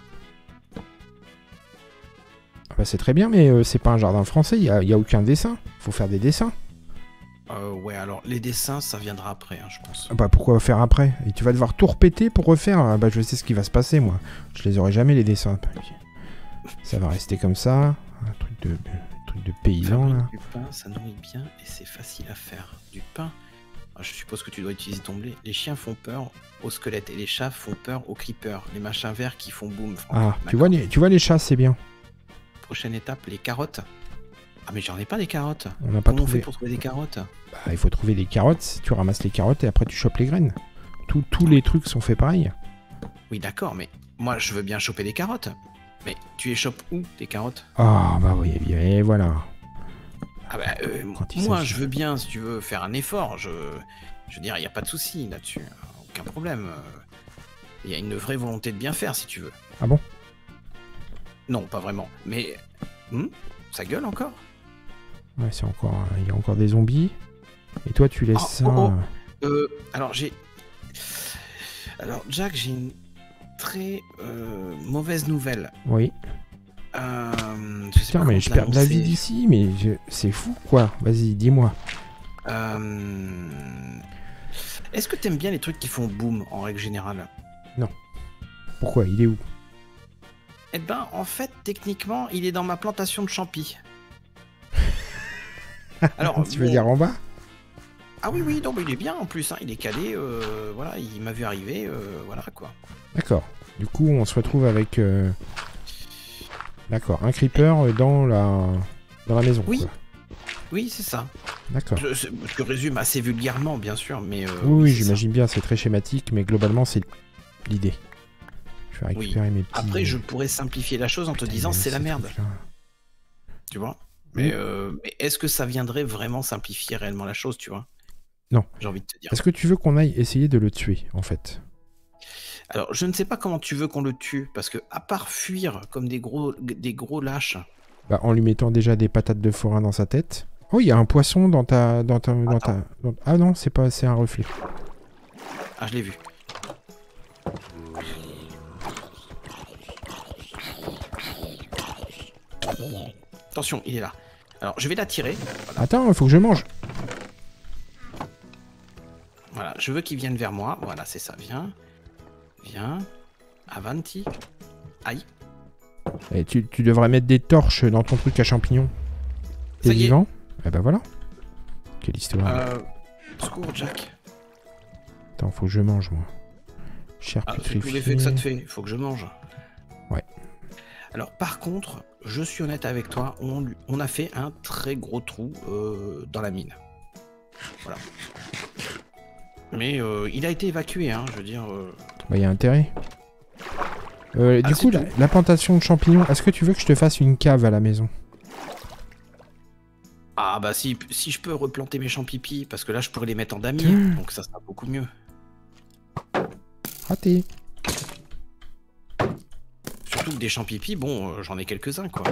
Speaker 2: Ah bah, c'est très bien mais euh, c'est pas un jardin français, il y a, y a aucun dessin. Faut faire des dessins.
Speaker 1: Euh, ouais, alors les dessins, ça viendra après, hein, je pense.
Speaker 2: Ah bah pourquoi faire après? Et tu vas devoir tout repéter pour refaire. Ah bah je sais ce qui va se passer moi. Je les aurai jamais les dessins. Ça va rester comme ça. Un truc de, un truc de paysan
Speaker 1: Fabrique
Speaker 2: là.
Speaker 1: du pain, ça nourrit bien et c'est facile à faire. Du pain. Ah, je suppose que tu dois utiliser ton blé. Les chiens font peur aux squelettes et les chats font peur aux creepers. Les machins verts qui font boum. Franck.
Speaker 2: Ah, tu
Speaker 1: D'accord.
Speaker 2: vois, les, tu vois les chats, c'est bien.
Speaker 1: Prochaine étape, les carottes. Ah mais j'en ai pas des carottes.
Speaker 2: On n'a pas
Speaker 1: Comment on
Speaker 2: trouvé.
Speaker 1: fait pour trouver des carottes?
Speaker 2: Bah, il faut trouver des carottes. Tu ramasses les carottes et après tu chopes les graines. Tous- tous les trucs sont faits pareil.
Speaker 1: Oui d'accord, mais moi je veux bien choper des carottes. Mais tu les chopes où, tes carottes?
Speaker 2: Ah bah oui, et voilà.
Speaker 1: Ah bah, euh,
Speaker 2: Quand il
Speaker 1: moi
Speaker 2: s'agit-
Speaker 1: je veux bien, si tu veux, faire un effort. Je, je veux dire, il n'y a pas de souci là-dessus. Aucun problème. Il y a une vraie volonté de bien faire, si tu veux.
Speaker 2: Ah bon?
Speaker 1: Non, pas vraiment. Mais... Hmm, ça gueule encore?
Speaker 2: Ouais, c'est encore. Il y a encore des zombies. Et toi, tu laisses
Speaker 1: Oh,
Speaker 2: ça.
Speaker 1: oh, Euh, alors j'ai... Alors Jack, j'ai une très euh, mauvaise nouvelle.
Speaker 2: Oui.
Speaker 1: Euh, je sais
Speaker 2: Putain,
Speaker 1: pas
Speaker 2: mais
Speaker 1: comment
Speaker 2: je
Speaker 1: te
Speaker 2: perds de la vie
Speaker 1: l'annoncer.
Speaker 2: d'ici, mais je- c'est fou quoi. Vas-y, dis-moi.
Speaker 1: Euh, Est-ce que t'aimes bien les trucs qui font boom en règle générale?
Speaker 2: Pourquoi? Il est où?
Speaker 1: Eh ben, en fait, techniquement, il est dans ma plantation de champis. Alors,
Speaker 2: Tu veux
Speaker 1: bon-
Speaker 2: dire en bas?
Speaker 1: Ah oui, oui, non, mais il est bien en plus, hein, il est calé, euh, voilà, il m'a vu arriver, euh, voilà quoi.
Speaker 2: D'accord. Du coup, on se retrouve avec. euh, D'accord, un creeper euh, dans la dans la maison.
Speaker 1: Oui.
Speaker 2: quoi.
Speaker 1: Oui, c'est ça.
Speaker 2: D'accord.
Speaker 1: Je, je- je résume assez vulgairement, bien sûr, mais... euh,
Speaker 2: Oui, oui,
Speaker 1: c'est ça.
Speaker 2: j'imagine bien, c'est très schématique, mais globalement, c'est l'idée. Je vais récupérer mes petits...
Speaker 1: Après, je pourrais simplifier la chose en te
Speaker 2: Putain,
Speaker 1: disant
Speaker 2: il y a
Speaker 1: c'est la
Speaker 2: ces
Speaker 1: merde,
Speaker 2: trucs-là.
Speaker 1: tu vois.
Speaker 2: Oui.
Speaker 1: Mais, euh, mais est-ce que ça viendrait vraiment simplifier réellement la chose, tu vois?
Speaker 2: Non.
Speaker 1: J'ai envie de te dire.
Speaker 2: Est-ce que tu veux qu'on aille essayer de le tuer, en fait?
Speaker 1: Alors, je ne sais pas comment tu veux qu'on le tue, parce que à part fuir comme des gros, des gros lâches...
Speaker 2: Bah, en lui mettant déjà des patates de forain dans sa tête. Oh, il y a un poisson dans ta... Dans ta, dans ta dans- Ah non, c'est pas... c'est un reflet.
Speaker 1: Ah, je l'ai vu. Attention, il est là. Alors, je vais l'attirer. Voilà.
Speaker 2: Attends, il faut que je mange.
Speaker 1: Voilà, je veux qu'il vienne vers moi. Voilà, c'est ça. Viens. Viens. Avanti. Aïe.
Speaker 2: Et tu, tu devrais mettre des torches dans ton truc à champignons. T'es
Speaker 1: Ça y est.
Speaker 2: vivant? Eh ben voilà. Quelle histoire.
Speaker 1: Euh, secours, Jack.
Speaker 2: Attends, faut que je mange, moi. Chair
Speaker 1: Ah, c'est
Speaker 2: putréfiée.
Speaker 1: tout l'effet que ça te fait, il faut que je mange.
Speaker 2: Ouais.
Speaker 1: Alors par contre, je suis honnête avec toi, on, on a fait un très gros trou euh, dans la mine. Voilà. Mais euh, il a été évacué, hein, je veux dire... Euh...
Speaker 2: Bah, y a intérêt. Euh,
Speaker 1: Ah,
Speaker 2: du coup,
Speaker 1: tout.
Speaker 2: la, la plantation de champignons, est-ce que tu veux que je te fasse une cave à la maison?
Speaker 1: Ah bah si, si je peux replanter mes champs-pipi, parce que là je pourrais les mettre en damier,
Speaker 2: Mmh.
Speaker 1: donc ça sera beaucoup mieux.
Speaker 2: Raté.
Speaker 1: Surtout que des champs-pipi, bon, euh, j'en ai quelques-uns quoi.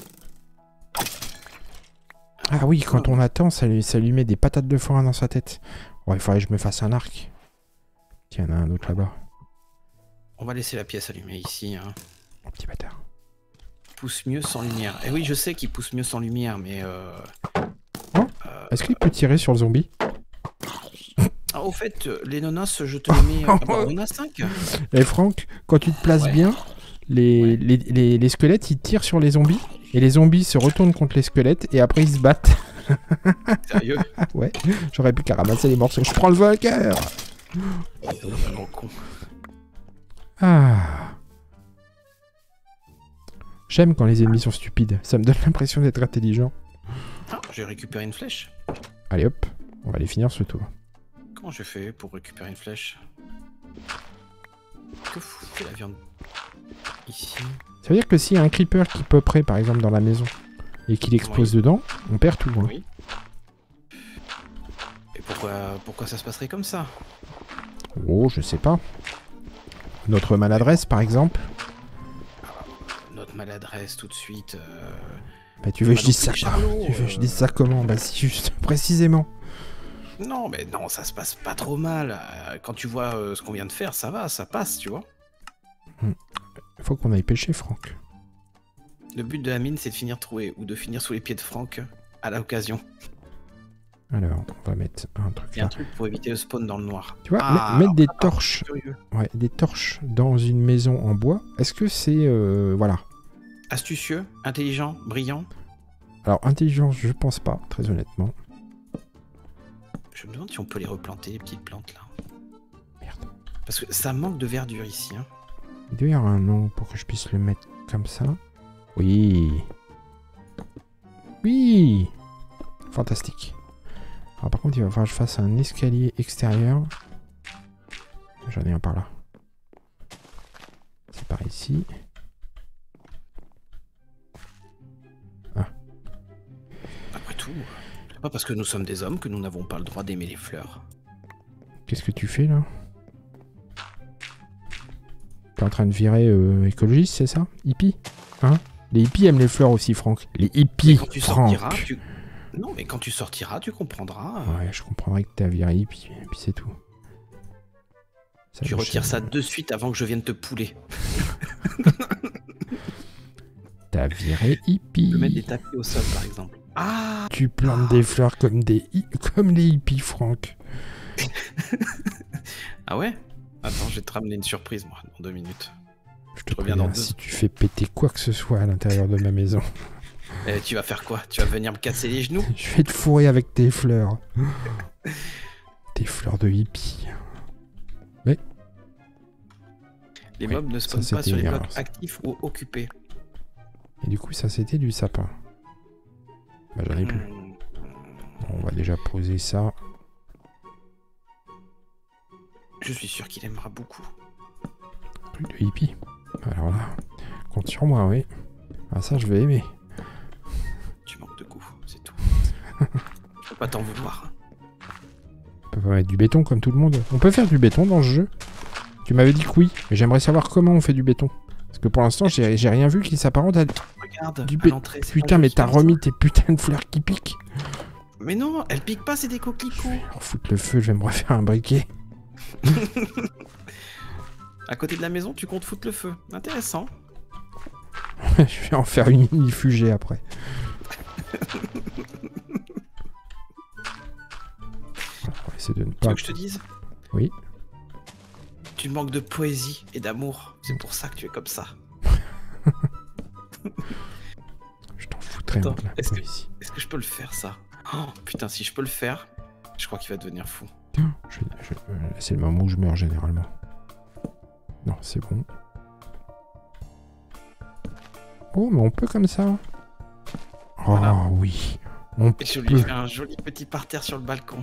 Speaker 2: Ah oui, quand on attend, ça lui, ça lui met des patates de forain dans sa tête. Ouais, il faudrait que je me fasse un arc. Tiens, il y en a un autre là-bas.
Speaker 1: On va laisser la pièce allumée ici, hein.
Speaker 2: Oh, petit bâtard.
Speaker 1: Pousse mieux sans lumière. Et oui, je sais qu'il pousse mieux sans lumière, mais... Euh...
Speaker 2: Oh,
Speaker 1: euh...
Speaker 2: est-ce qu'il peut tirer sur le zombie?
Speaker 1: Ah, au fait, les nonos, je te les mets... Ah bah, on a cinq.
Speaker 2: Eh Franck, quand tu te places
Speaker 1: Ouais.
Speaker 2: bien, les,
Speaker 1: Ouais.
Speaker 2: les, les, les squelettes, ils tirent sur les zombies. Et les zombies se retournent contre les squelettes et après ils se battent.
Speaker 1: Sérieux?
Speaker 2: Ouais, j'aurais plus qu'à ramasser les morceaux. Je prends le vainqueur.
Speaker 1: Gros con.
Speaker 2: Ah. J'aime quand les ennemis sont stupides. Ça me donne l'impression d'être intelligent.
Speaker 1: Ah, j'ai récupéré une flèche.
Speaker 2: Allez hop, on va aller finir ce tour.
Speaker 1: Comment je fais pour récupérer une flèche? Que fout la viande ici?
Speaker 2: Ça veut dire que s'il y a un creeper qui popperait par exemple dans la maison et qu'il explose
Speaker 1: Oui.
Speaker 2: dedans, on perd tout. Hein.
Speaker 1: Oui. Et pourquoi, pourquoi ça se passerait comme ça?
Speaker 2: Oh, je sais pas. Notre maladresse par exemple.
Speaker 1: Notre maladresse tout de suite. Euh...
Speaker 2: Bah tu veux que
Speaker 1: Bah
Speaker 2: je dise
Speaker 1: non,
Speaker 2: ça
Speaker 1: plus Charlot,
Speaker 2: Tu veux que je
Speaker 1: euh.
Speaker 2: dise ça comment? Bah si, juste précisément.
Speaker 1: Non, mais non, ça se passe pas trop mal. Euh, Quand tu vois euh, ce qu'on vient de faire, ça va, ça passe, tu vois.
Speaker 2: Il faut qu'on aille pêcher, Franck.
Speaker 1: Le but de la mine, c'est de finir troué ou de finir sous les pieds de Franck à l'occasion.
Speaker 2: Alors, on va mettre un truc
Speaker 1: Il y a un
Speaker 2: là.
Speaker 1: truc pour éviter le spawn dans le noir.
Speaker 2: Tu vois,
Speaker 1: Ah,
Speaker 2: mettre des
Speaker 1: alors,
Speaker 2: torches,
Speaker 1: curieux.
Speaker 2: ouais, des torches dans une maison en bois. Est-ce que c'est, euh, voilà.
Speaker 1: Astucieux, intelligent, brillant.
Speaker 2: Alors intelligence, je pense pas, très honnêtement.
Speaker 1: Je me demande si on peut les replanter, les petites plantes là.
Speaker 2: Merde.
Speaker 1: Parce que ça manque de verdure ici. Hein.
Speaker 2: Il doit y avoir un nom pour que je puisse le mettre comme ça. Oui. Oui. Fantastique. Alors par contre, il va falloir que je fasse un escalier extérieur. J'en ai un par là. C'est par ici. Ah.
Speaker 1: Après tout, c'est pas parce que nous sommes des hommes que nous n'avons pas le droit d'aimer les fleurs.
Speaker 2: Qu'est-ce que tu fais là? T'es en train de virer euh, écologiste, c'est ça? Hippie? Hein? Les hippies aiment les fleurs aussi, Franck. Les hippies,
Speaker 1: Quand tu
Speaker 2: Franck.
Speaker 1: sortiras, tu... Non, mais quand tu sortiras, tu comprendras.
Speaker 2: Ouais, je comprendrais que t'as viré hippie, et puis c'est tout. Ça,
Speaker 1: Tu
Speaker 2: je
Speaker 1: retires
Speaker 2: sais.
Speaker 1: ça de suite avant que je vienne te pouler.
Speaker 2: T'as viré hippie.
Speaker 1: Tu peux mettre des tapis au sol, par exemple. Ah!
Speaker 2: Tu plantes des fleurs comme des hi- comme les hippies, Franck.
Speaker 1: Ah ouais? Attends, je vais te ramener une surprise, moi, dans deux minutes.
Speaker 2: Je te
Speaker 1: Je reviens
Speaker 2: préviens,
Speaker 1: dans deux.
Speaker 2: si tu fais péter quoi que ce soit à l'intérieur de ma maison,
Speaker 1: Eh, tu vas faire quoi? Tu vas venir me casser les genoux?
Speaker 2: je vais te fourrer avec tes fleurs. Tes fleurs de hippie.
Speaker 1: Les
Speaker 2: Oui,
Speaker 1: mobs ne
Speaker 2: ça,
Speaker 1: spawnent pas
Speaker 2: c'était
Speaker 1: sur les
Speaker 2: hier,
Speaker 1: blocs
Speaker 2: ça.
Speaker 1: actifs ou occupés.
Speaker 2: Et du coup, ça c'était du sapin. Bah j'en ai plus.
Speaker 1: Hmm.
Speaker 2: Bon, on va déjà poser ça.
Speaker 1: Je suis sûr qu'il aimera beaucoup.
Speaker 2: Truc de hippie. Alors là, compte sur moi, oui. Ah ça, je vais aimer.
Speaker 1: Tu manques de goût, c'est tout. Je peux pas t'en vouloir.
Speaker 2: On peut pas mettre du béton comme tout le monde. On peut faire du béton dans ce jeu. Tu m'avais dit que oui, mais j'aimerais savoir comment on fait du béton. Parce que pour l'instant, j'ai j'ai rien vu qui s'apparente à
Speaker 1: Regarde,
Speaker 2: du
Speaker 1: à
Speaker 2: béton.
Speaker 1: l'entrée. c'est
Speaker 2: Putain,
Speaker 1: pas
Speaker 2: mais
Speaker 1: joli
Speaker 2: t'as
Speaker 1: comme ça.
Speaker 2: remis tes putains de fleurs qui piquent.
Speaker 1: Mais non, elle pique pas, c'est des coquelicots.
Speaker 2: Oh, foutre le feu, je vais me refaire un briquet.
Speaker 1: À côté de la maison, tu comptes foutre le feu. Intéressant.
Speaker 2: Je vais en faire une mini fugée après. On va essayer de ne
Speaker 1: Tu
Speaker 2: pas...
Speaker 1: veux que je te dise?
Speaker 2: Oui.
Speaker 1: Tu manques de poésie et d'amour. C'est pour ça que tu es comme ça.
Speaker 2: Je t'en foutrais
Speaker 1: Attends,
Speaker 2: de la
Speaker 1: est-ce que-
Speaker 2: poésie.
Speaker 1: Est-ce que je peux le faire, ça? Oh, putain, si je peux le faire, je crois qu'il va devenir fou.
Speaker 2: Je, je, c'est le moment où je meurs généralement. Non, c'est bon. Oh, mais on peut comme ça. Oh
Speaker 1: Voilà.
Speaker 2: oui. On
Speaker 1: Et je
Speaker 2: peut.
Speaker 1: lui fais un joli petit parterre sur le balcon.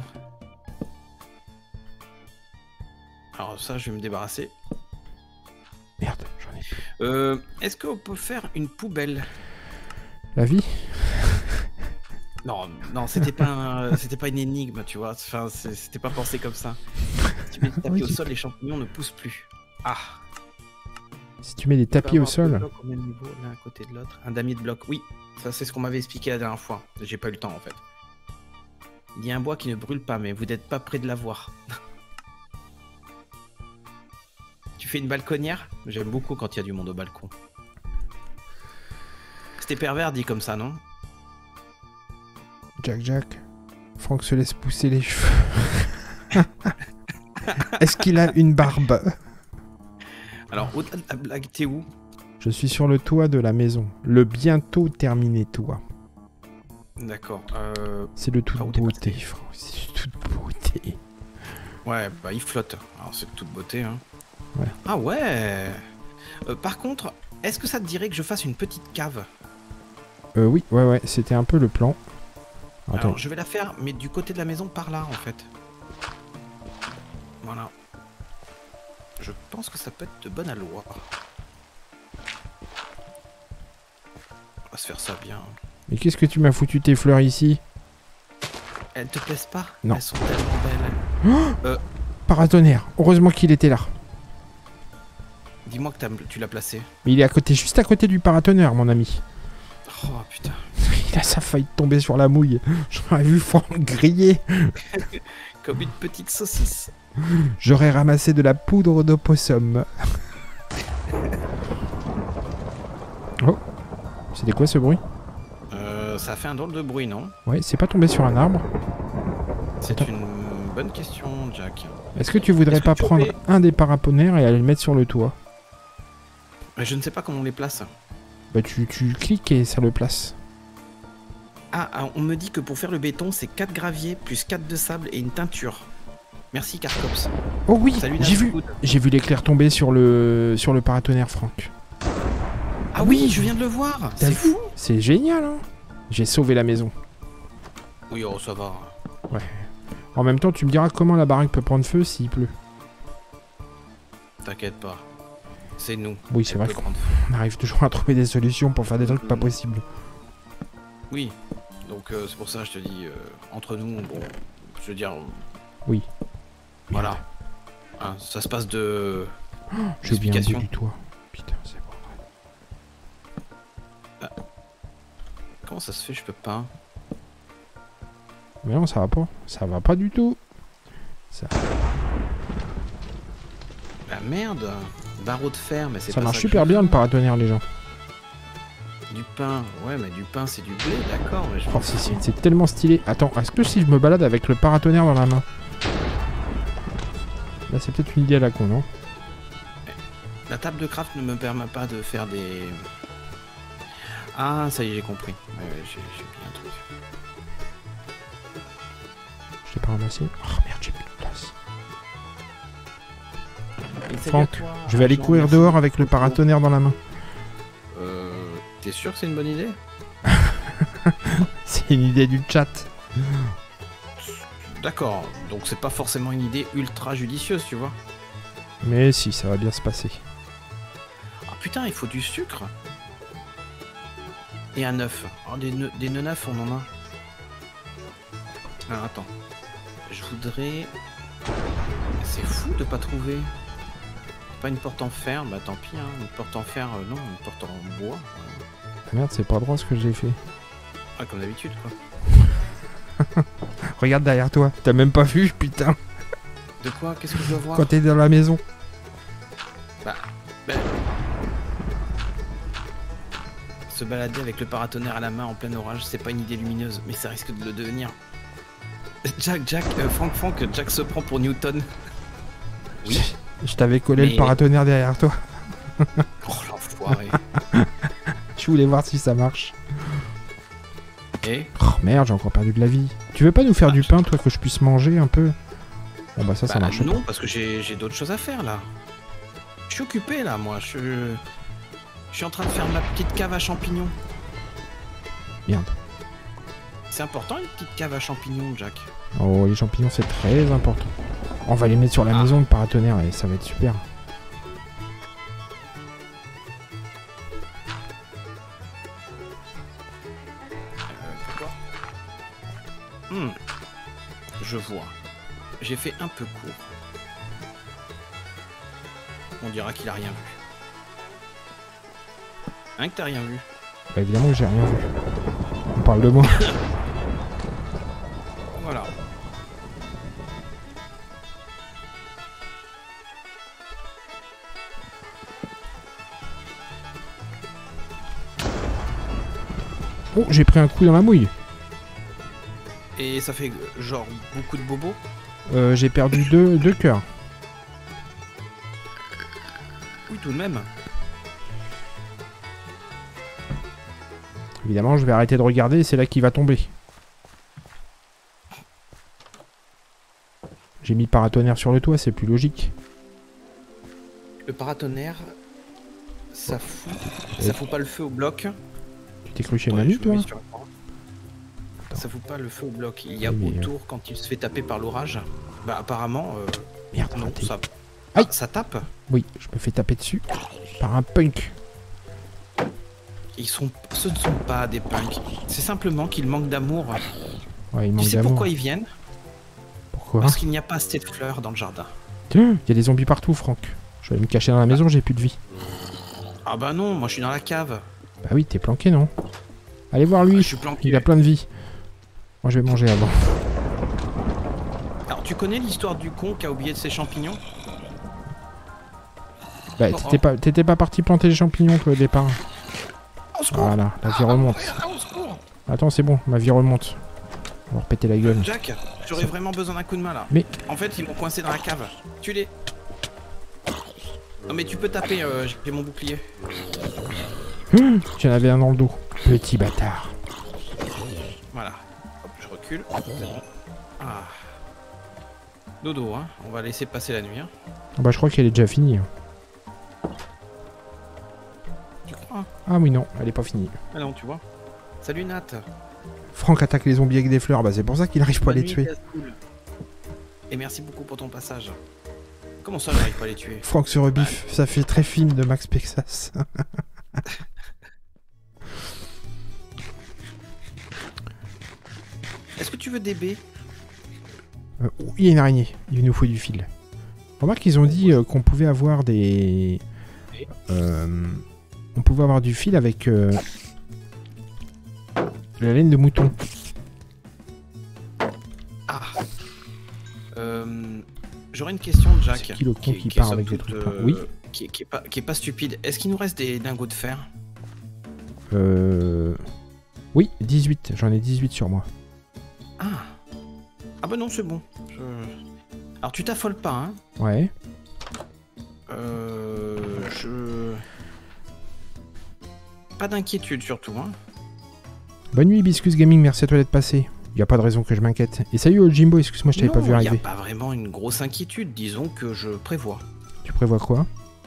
Speaker 1: Alors ça, je vais me débarrasser.
Speaker 2: Merde, j'en ai plus.
Speaker 1: Euh, Est-ce qu'on peut faire une poubelle?
Speaker 2: La vie?
Speaker 1: Non, non, c'était pas, un- c'était pas une énigme, tu vois. Enfin, c'est- c'était pas pensé comme ça. Si tu mets des tapis
Speaker 2: Oui,
Speaker 1: au
Speaker 2: tu-
Speaker 1: sol, les champignons ne poussent plus. Ah.
Speaker 2: Si tu mets des
Speaker 1: On peut
Speaker 2: tapis au
Speaker 1: avoir deux
Speaker 2: sol.
Speaker 1: blocs au même niveau, l'un à côté de l'autre. Un damier de blocs. Oui, ça c'est ce qu'on m'avait expliqué la dernière fois. J'ai pas eu le temps en fait. Il y a un bois qui ne brûle pas, mais vous n'êtes pas près de l'avoir. Tu fais une balconnière? J'aime beaucoup quand il y a du monde au balcon. C'était pervers dit comme ça, non?
Speaker 2: Jack Jack. Franck se laisse pousser les cheveux. Est-ce qu'il a une barbe?
Speaker 1: Alors, au-delà de la blague, t'es où?
Speaker 2: Je suis sur le toit de la maison. Le bientôt terminé toit.
Speaker 1: D'accord. Euh...
Speaker 2: C'est de toute
Speaker 1: Par où t'es
Speaker 2: beauté,
Speaker 1: passé
Speaker 2: Franck. C'est de toute beauté.
Speaker 1: Ouais, bah il flotte. Alors c'est de toute beauté, hein.
Speaker 2: Ouais.
Speaker 1: Ah ouais. Euh, par contre, est-ce que ça te dirait que je fasse une petite cave?
Speaker 2: Euh, oui, ouais, ouais. C'était un peu le plan. Attends.
Speaker 1: Alors je vais la faire, mais du côté de la maison par là en fait. Voilà. Je pense que ça peut être de bonne aloi. On va se faire ça bien.
Speaker 2: Mais qu'est-ce que tu m'as foutu tes fleurs ici?
Speaker 1: Elles te plaisent pas?
Speaker 2: Non.
Speaker 1: Elles sont tellement belles. euh,
Speaker 2: Paratonnerre. Heureusement qu'il était là.
Speaker 1: Dis-moi que t'as- tu l'as placé.
Speaker 2: Mais il est à côté, juste à côté du paratonnerre, mon ami.
Speaker 1: Oh putain.
Speaker 2: Il a sa faille de tomber sur la mouille. J'aurais vu Franck griller.
Speaker 1: Comme une petite saucisse.
Speaker 2: J'aurais ramassé de la poudre d'opossum. Oh. C'était quoi ce bruit?
Speaker 1: Euh, ça fait un drôle de bruit, non?
Speaker 2: Ouais, c'est pas tombé sur un arbre.
Speaker 1: C'est
Speaker 2: Attends.
Speaker 1: une bonne question, Jack.
Speaker 2: Est-ce que tu voudrais
Speaker 1: Est-ce que
Speaker 2: pas
Speaker 1: tu
Speaker 2: prendre
Speaker 1: aurais-
Speaker 2: un des paratonnerres et aller le mettre sur le toit?
Speaker 1: Mais je ne sais pas comment on les place.
Speaker 2: Bah tu, tu cliques et ça le place.
Speaker 1: Ah, ah, on me dit que pour faire le béton, c'est quatre graviers plus quatre de sable et une teinture. Merci, Carcops.
Speaker 2: Oh oui,
Speaker 1: Salut,
Speaker 2: j'ai vu,
Speaker 1: Nasgood.
Speaker 2: j'ai vu l'éclair tomber sur le sur le paratonnerre, Franck.
Speaker 1: Ah oui, je viens de le voir.
Speaker 2: T'as
Speaker 1: C'est
Speaker 2: vu?
Speaker 1: fou.
Speaker 2: C'est génial, hein. J'ai sauvé la maison.
Speaker 1: Oui, oh, ça va.
Speaker 2: En même temps, tu me diras comment la baraque peut prendre feu s'il pleut.
Speaker 1: T'inquiète pas. C'est nous.
Speaker 2: Oui, c'est
Speaker 1: Elle
Speaker 2: vrai
Speaker 1: peut
Speaker 2: qu'on
Speaker 1: prendre feu.
Speaker 2: arrive toujours à trouver des solutions pour faire des trucs pas possibles.
Speaker 1: Oui. Donc euh, c'est pour ça que je te dis, euh, entre nous, bon, je veux dire,
Speaker 2: Oui.
Speaker 1: voilà. Hein, ça se passe de...
Speaker 2: J'ai bien
Speaker 1: Explication.
Speaker 2: du toit. Putain, c'est bon.
Speaker 1: Comment ça se fait, je peux pas?
Speaker 2: Mais non, ça va pas. Ça va pas du tout. Ça,
Speaker 1: Ah merde. Barreau de fer, mais c'est
Speaker 2: ça
Speaker 1: pas
Speaker 2: marche
Speaker 1: ça que
Speaker 2: super
Speaker 1: je
Speaker 2: bien
Speaker 1: veux.
Speaker 2: le paratonnerre, les gens.
Speaker 1: Du pain, ouais, mais du pain c'est du blé, d'accord, mais je
Speaker 2: Oh,
Speaker 1: m'en
Speaker 2: c'est-
Speaker 1: fous.
Speaker 2: c'est c'est tellement stylé. Attends, est-ce que si je me balade avec le paratonnerre dans la main? Là, c'est peut-être une idée à la con, non?
Speaker 1: La table de craft ne me permet pas de faire des... Ah, ça y est, j'ai compris. Ouais, ouais, j'ai j'ai pris un truc.
Speaker 2: Je l'ai pas ramassé. Oh merde, j'ai plus de place.
Speaker 1: Et salut
Speaker 2: Franck,
Speaker 1: à toi,
Speaker 2: je vais aller
Speaker 1: Jean,
Speaker 2: courir
Speaker 1: merci.
Speaker 2: dehors avec le paratonnerre dans la main.
Speaker 1: Euh... T'es sûr que c'est une bonne idée?
Speaker 2: C'est une idée du chat.
Speaker 1: D'accord, donc c'est pas forcément une idée ultra judicieuse, tu vois.
Speaker 2: Mais si, ça va bien se passer.
Speaker 1: Ah putain, il faut du sucre. Et un œuf. Oh, des, nœuds- des nœuds neufs, on en a. Alors attends. Je voudrais... C'est fou de pas trouver. Pas une porte en fer, bah tant pis, hein. Une porte en fer, euh, non, une porte en bois.
Speaker 2: Ah merde, c'est pas droit ce que j'ai fait.
Speaker 1: Ah, comme d'habitude, quoi.
Speaker 2: Regarde derrière toi. T'as même pas vu, putain.
Speaker 1: De quoi? Qu'est-ce que je dois voir?
Speaker 2: Quand t'es dans la maison.
Speaker 1: Bah, ben... Se balader avec le paratonnerre à la main en plein orage, c'est pas une idée lumineuse, mais ça risque de le devenir. Jack, Jack, euh, Franck, Franck, Jack se prend pour Newton. Oui.
Speaker 2: Je t'avais collé
Speaker 1: Mais-
Speaker 2: le paratonnerre derrière toi.
Speaker 1: Oh l'enfoiré.
Speaker 2: Je voulais voir si ça marche.
Speaker 1: Et
Speaker 2: Oh merde, j'ai encore perdu de la vie. Tu veux pas nous faire
Speaker 1: Ah,
Speaker 2: du
Speaker 1: je-
Speaker 2: pain, toi, que je puisse manger un peu? Bon bah ça, ça
Speaker 1: Bah
Speaker 2: marche pas.
Speaker 1: non, parce que j'ai j'ai d'autres choses à faire là. Je suis occupé là, moi. Je, je suis en train de faire ma petite cave à champignons.
Speaker 2: Merde.
Speaker 1: C'est important une petite cave à champignons, Jack.
Speaker 2: Oh, les champignons, c'est très important. On va les mettre sur la
Speaker 1: Ah.
Speaker 2: maison, le paratonnerre, et ça va être super.
Speaker 1: Pourquoi Hmm. Je vois. J'ai fait un peu court. On dira qu'il a rien vu. Hein, que t'as rien vu?
Speaker 2: Bah évidemment que j'ai rien vu. On parle de moi.
Speaker 1: Voilà.
Speaker 2: Oh, j'ai pris un coup dans la mouille.
Speaker 1: Et ça fait euh, genre beaucoup de bobos.
Speaker 2: Euh, j'ai perdu deux, deux cœurs.
Speaker 1: Oui, tout de même.
Speaker 2: Évidemment, je vais arrêter de regarder et c'est là qu'il va tomber. J'ai mis le paratonnerre sur le toit, c'est plus logique.
Speaker 1: Le paratonnerre, ça fout,
Speaker 2: Et-
Speaker 1: ça fout pas le feu au bloc.
Speaker 2: Tu t'es cru chez
Speaker 1: Ouais,
Speaker 2: Manu,
Speaker 1: je me
Speaker 2: toi
Speaker 1: mets sur un point. Ça fout pas le feu au bloc. Il y a
Speaker 2: Oui, mais,
Speaker 1: autour quand il se fait taper par l'orage. Bah apparemment, euh,
Speaker 2: Merde,
Speaker 1: non,
Speaker 2: raté.
Speaker 1: ça,
Speaker 2: Aïe.
Speaker 1: Ah, ça tape.
Speaker 2: Oui, je me fais taper dessus par un punk.
Speaker 1: Ils sont, ce ne sont pas des punks. C'est simplement qu'ils manquent d'amour.
Speaker 2: Ouais, il
Speaker 1: Tu
Speaker 2: manque
Speaker 1: sais
Speaker 2: d'amour.
Speaker 1: pourquoi ils viennent?
Speaker 2: Pourquoi
Speaker 1: Parce qu'il n'y a pas assez de fleurs dans le jardin.
Speaker 2: Tiens, il y a des zombies partout, Franck. Je vais aller me cacher dans la maison, j'ai plus de vie.
Speaker 1: Ah bah non, moi je suis dans la cave.
Speaker 2: Bah oui, t'es planqué, non? Allez voir
Speaker 1: Ah,
Speaker 2: lui,
Speaker 1: je suis planqué.
Speaker 2: il a plein de vie. Moi, je vais manger avant.
Speaker 1: Alors tu connais l'histoire du con qui a oublié de ses champignons?
Speaker 2: Bah,
Speaker 1: Oh,
Speaker 2: t'étais
Speaker 1: oh.
Speaker 2: pas, t'étais pas parti planter les champignons, toi, au départ.
Speaker 1: Au secours!
Speaker 2: Voilà, la vie remonte.
Speaker 1: Ah, au secours!
Speaker 2: Attends, c'est bon, ma vie remonte. On va repéter la gueule.
Speaker 1: Jack, j'aurais
Speaker 2: Ça-
Speaker 1: vraiment besoin d'un coup de main là.
Speaker 2: Mais-
Speaker 1: En fait, ils m'ont coincé dans la cave. Tu les. Non mais tu peux taper, euh, j'ai mon bouclier.
Speaker 2: Hum, tu en avais un dans le dos. Petit bâtard.
Speaker 1: Voilà. Hop, je recule. Ah. Dodo, hein. On va laisser passer la nuit. Hein.
Speaker 2: Bah, je crois qu'elle est déjà finie.
Speaker 1: Tu crois?
Speaker 2: Ah oui, non, elle est pas finie.
Speaker 1: Ah non, tu vois. Salut Nat.
Speaker 2: Franck attaque les zombies avec des fleurs, bah c'est pour ça qu'il arrive pas à
Speaker 1: Bonne
Speaker 2: les
Speaker 1: nuit,
Speaker 2: tuer.
Speaker 1: Casse-Coule. Et merci beaucoup pour ton passage. Comment ça, j'arrive pas à les tuer?
Speaker 2: Franck se rebiffe, ça fait très film de Max Pexas.
Speaker 1: Est-ce que tu veux des baies?
Speaker 2: Euh, oh, il y a une araignée, il nous faut du fil. Remarque qu'ils ont dit euh, qu'on pouvait avoir des... Euh, on pouvait avoir du fil avec euh, la laine de mouton.
Speaker 1: Ah. Euh, J'aurais une question, Jack.
Speaker 2: C'est qui le con qui
Speaker 1: est
Speaker 2: part
Speaker 1: somme
Speaker 2: avec des
Speaker 1: toute,
Speaker 2: trucs
Speaker 1: euh,
Speaker 2: Oui.
Speaker 1: Qui, est- qui est pas, qui est pas stupide. Est-ce qu'il nous reste des lingots de fer?
Speaker 2: Euh... Oui, dix-huit, j'en ai dix-huit sur moi.
Speaker 1: Ah. Ah bah non, c'est bon. Je- Alors tu t'affoles pas, hein.
Speaker 2: Ouais.
Speaker 1: Euh... Je... Pas d'inquiétude surtout, hein.
Speaker 2: Bonne nuit, Hibiscus Gaming, merci à toi d'être passé. Y a pas de raison que je m'inquiète. Et salut, oh, Jimbo, excuse-moi, je t'avais pas vu
Speaker 1: Non, y a
Speaker 2: arriver.
Speaker 1: pas vraiment une grosse inquiétude, disons que je prévois.
Speaker 2: Tu prévois quoi?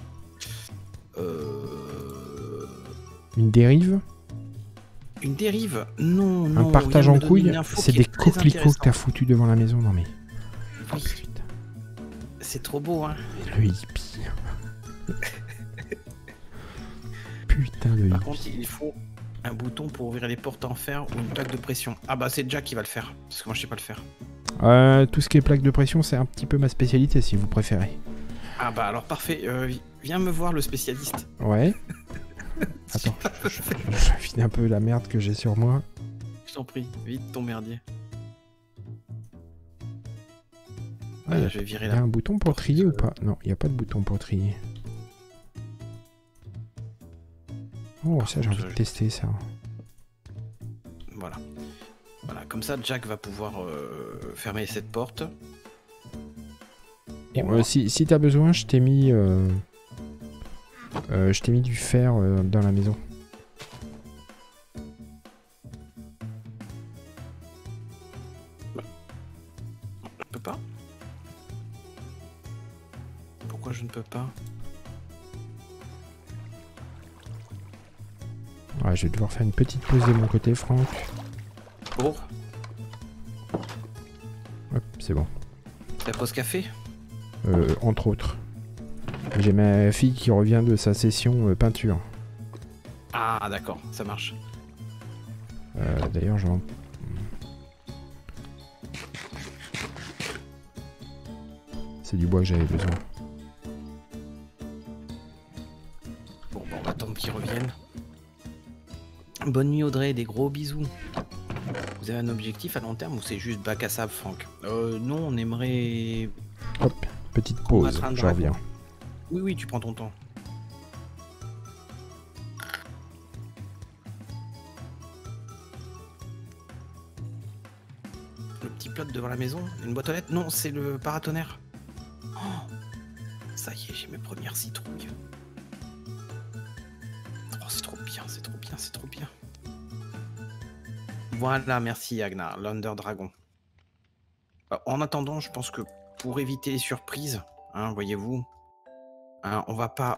Speaker 1: Euh...
Speaker 2: Une dérive?
Speaker 1: Une dérive? Non, non.
Speaker 2: Un partage
Speaker 1: il vient
Speaker 2: en
Speaker 1: de me donner
Speaker 2: couille?
Speaker 1: une info
Speaker 2: C'est
Speaker 1: qui
Speaker 2: des
Speaker 1: est très
Speaker 2: coquelicots que t'as
Speaker 1: intéressante.
Speaker 2: foutu devant la maison, non mais...
Speaker 1: Oui, c'est trop beau, hein.
Speaker 2: Le hippie. Putain de
Speaker 1: Par
Speaker 2: hippie.
Speaker 1: contre, il faut un bouton pour ouvrir les portes en fer ou une plaque de pression. Ah bah c'est Jack qui va le faire, parce que moi je sais pas le faire.
Speaker 2: Euh, tout ce qui est plaque de pression, c'est un petit peu ma spécialité, si vous préférez.
Speaker 1: Ah bah alors parfait, euh, vi- viens me voir le spécialiste.
Speaker 2: Ouais. Attends, je, je, je vide un peu la merde que j'ai sur moi.
Speaker 1: Je t'en prie, vite ton merdier.
Speaker 2: Ah,
Speaker 1: Ouais,
Speaker 2: y a-
Speaker 1: je vais virer
Speaker 2: Il y a
Speaker 1: là.
Speaker 2: un bouton pour trier ou pas? Non, il n'y a pas de bouton pour trier. Oh,
Speaker 1: Par
Speaker 2: ça j'ai
Speaker 1: contre,
Speaker 2: envie de
Speaker 1: je-
Speaker 2: tester ça.
Speaker 1: Voilà. Voilà, comme ça Jack va pouvoir euh, fermer cette porte. Et
Speaker 2: Bon,
Speaker 1: moi,
Speaker 2: euh, si si t'as besoin, je t'ai mis... Euh, euh, je t'ai mis du fer euh, dans la maison.
Speaker 1: je peux pas. pourquoi je ne peux pas.
Speaker 2: Ouais, je vais devoir faire une petite pause de mon côté, Franck.
Speaker 1: Pour
Speaker 2: Hop, c'est bon.
Speaker 1: la pause café?
Speaker 2: Euh, entre autres. J'ai ma fille qui revient de sa session euh, peinture.
Speaker 1: Ah, d'accord, ça marche.
Speaker 2: Euh, D'ailleurs, j'en... C'est du bois que j'avais besoin.
Speaker 1: Bon, bah, on va attendre qu'ils reviennent. Bonne nuit Audrey, des gros bisous. Vous avez un objectif à long terme ou c'est juste bac à sable, Franck? Euh, non, on aimerait...
Speaker 2: Hop, petite pause,
Speaker 1: Combattre un
Speaker 2: je
Speaker 1: dragon.
Speaker 2: reviens.
Speaker 1: Oui, oui, tu prends ton temps. Le petit plot devant la maison, une boîte aux lettres? Non, c'est le paratonnerre. Oh, ça y est, j'ai mes premières citrouilles. Oh, c'est trop bien, c'est trop bien, c'est trop bien. Voilà, merci Agnar, l'Under Dragon. Euh, en attendant, je pense que pour éviter les surprises, hein, voyez-vous, hein, on va pas...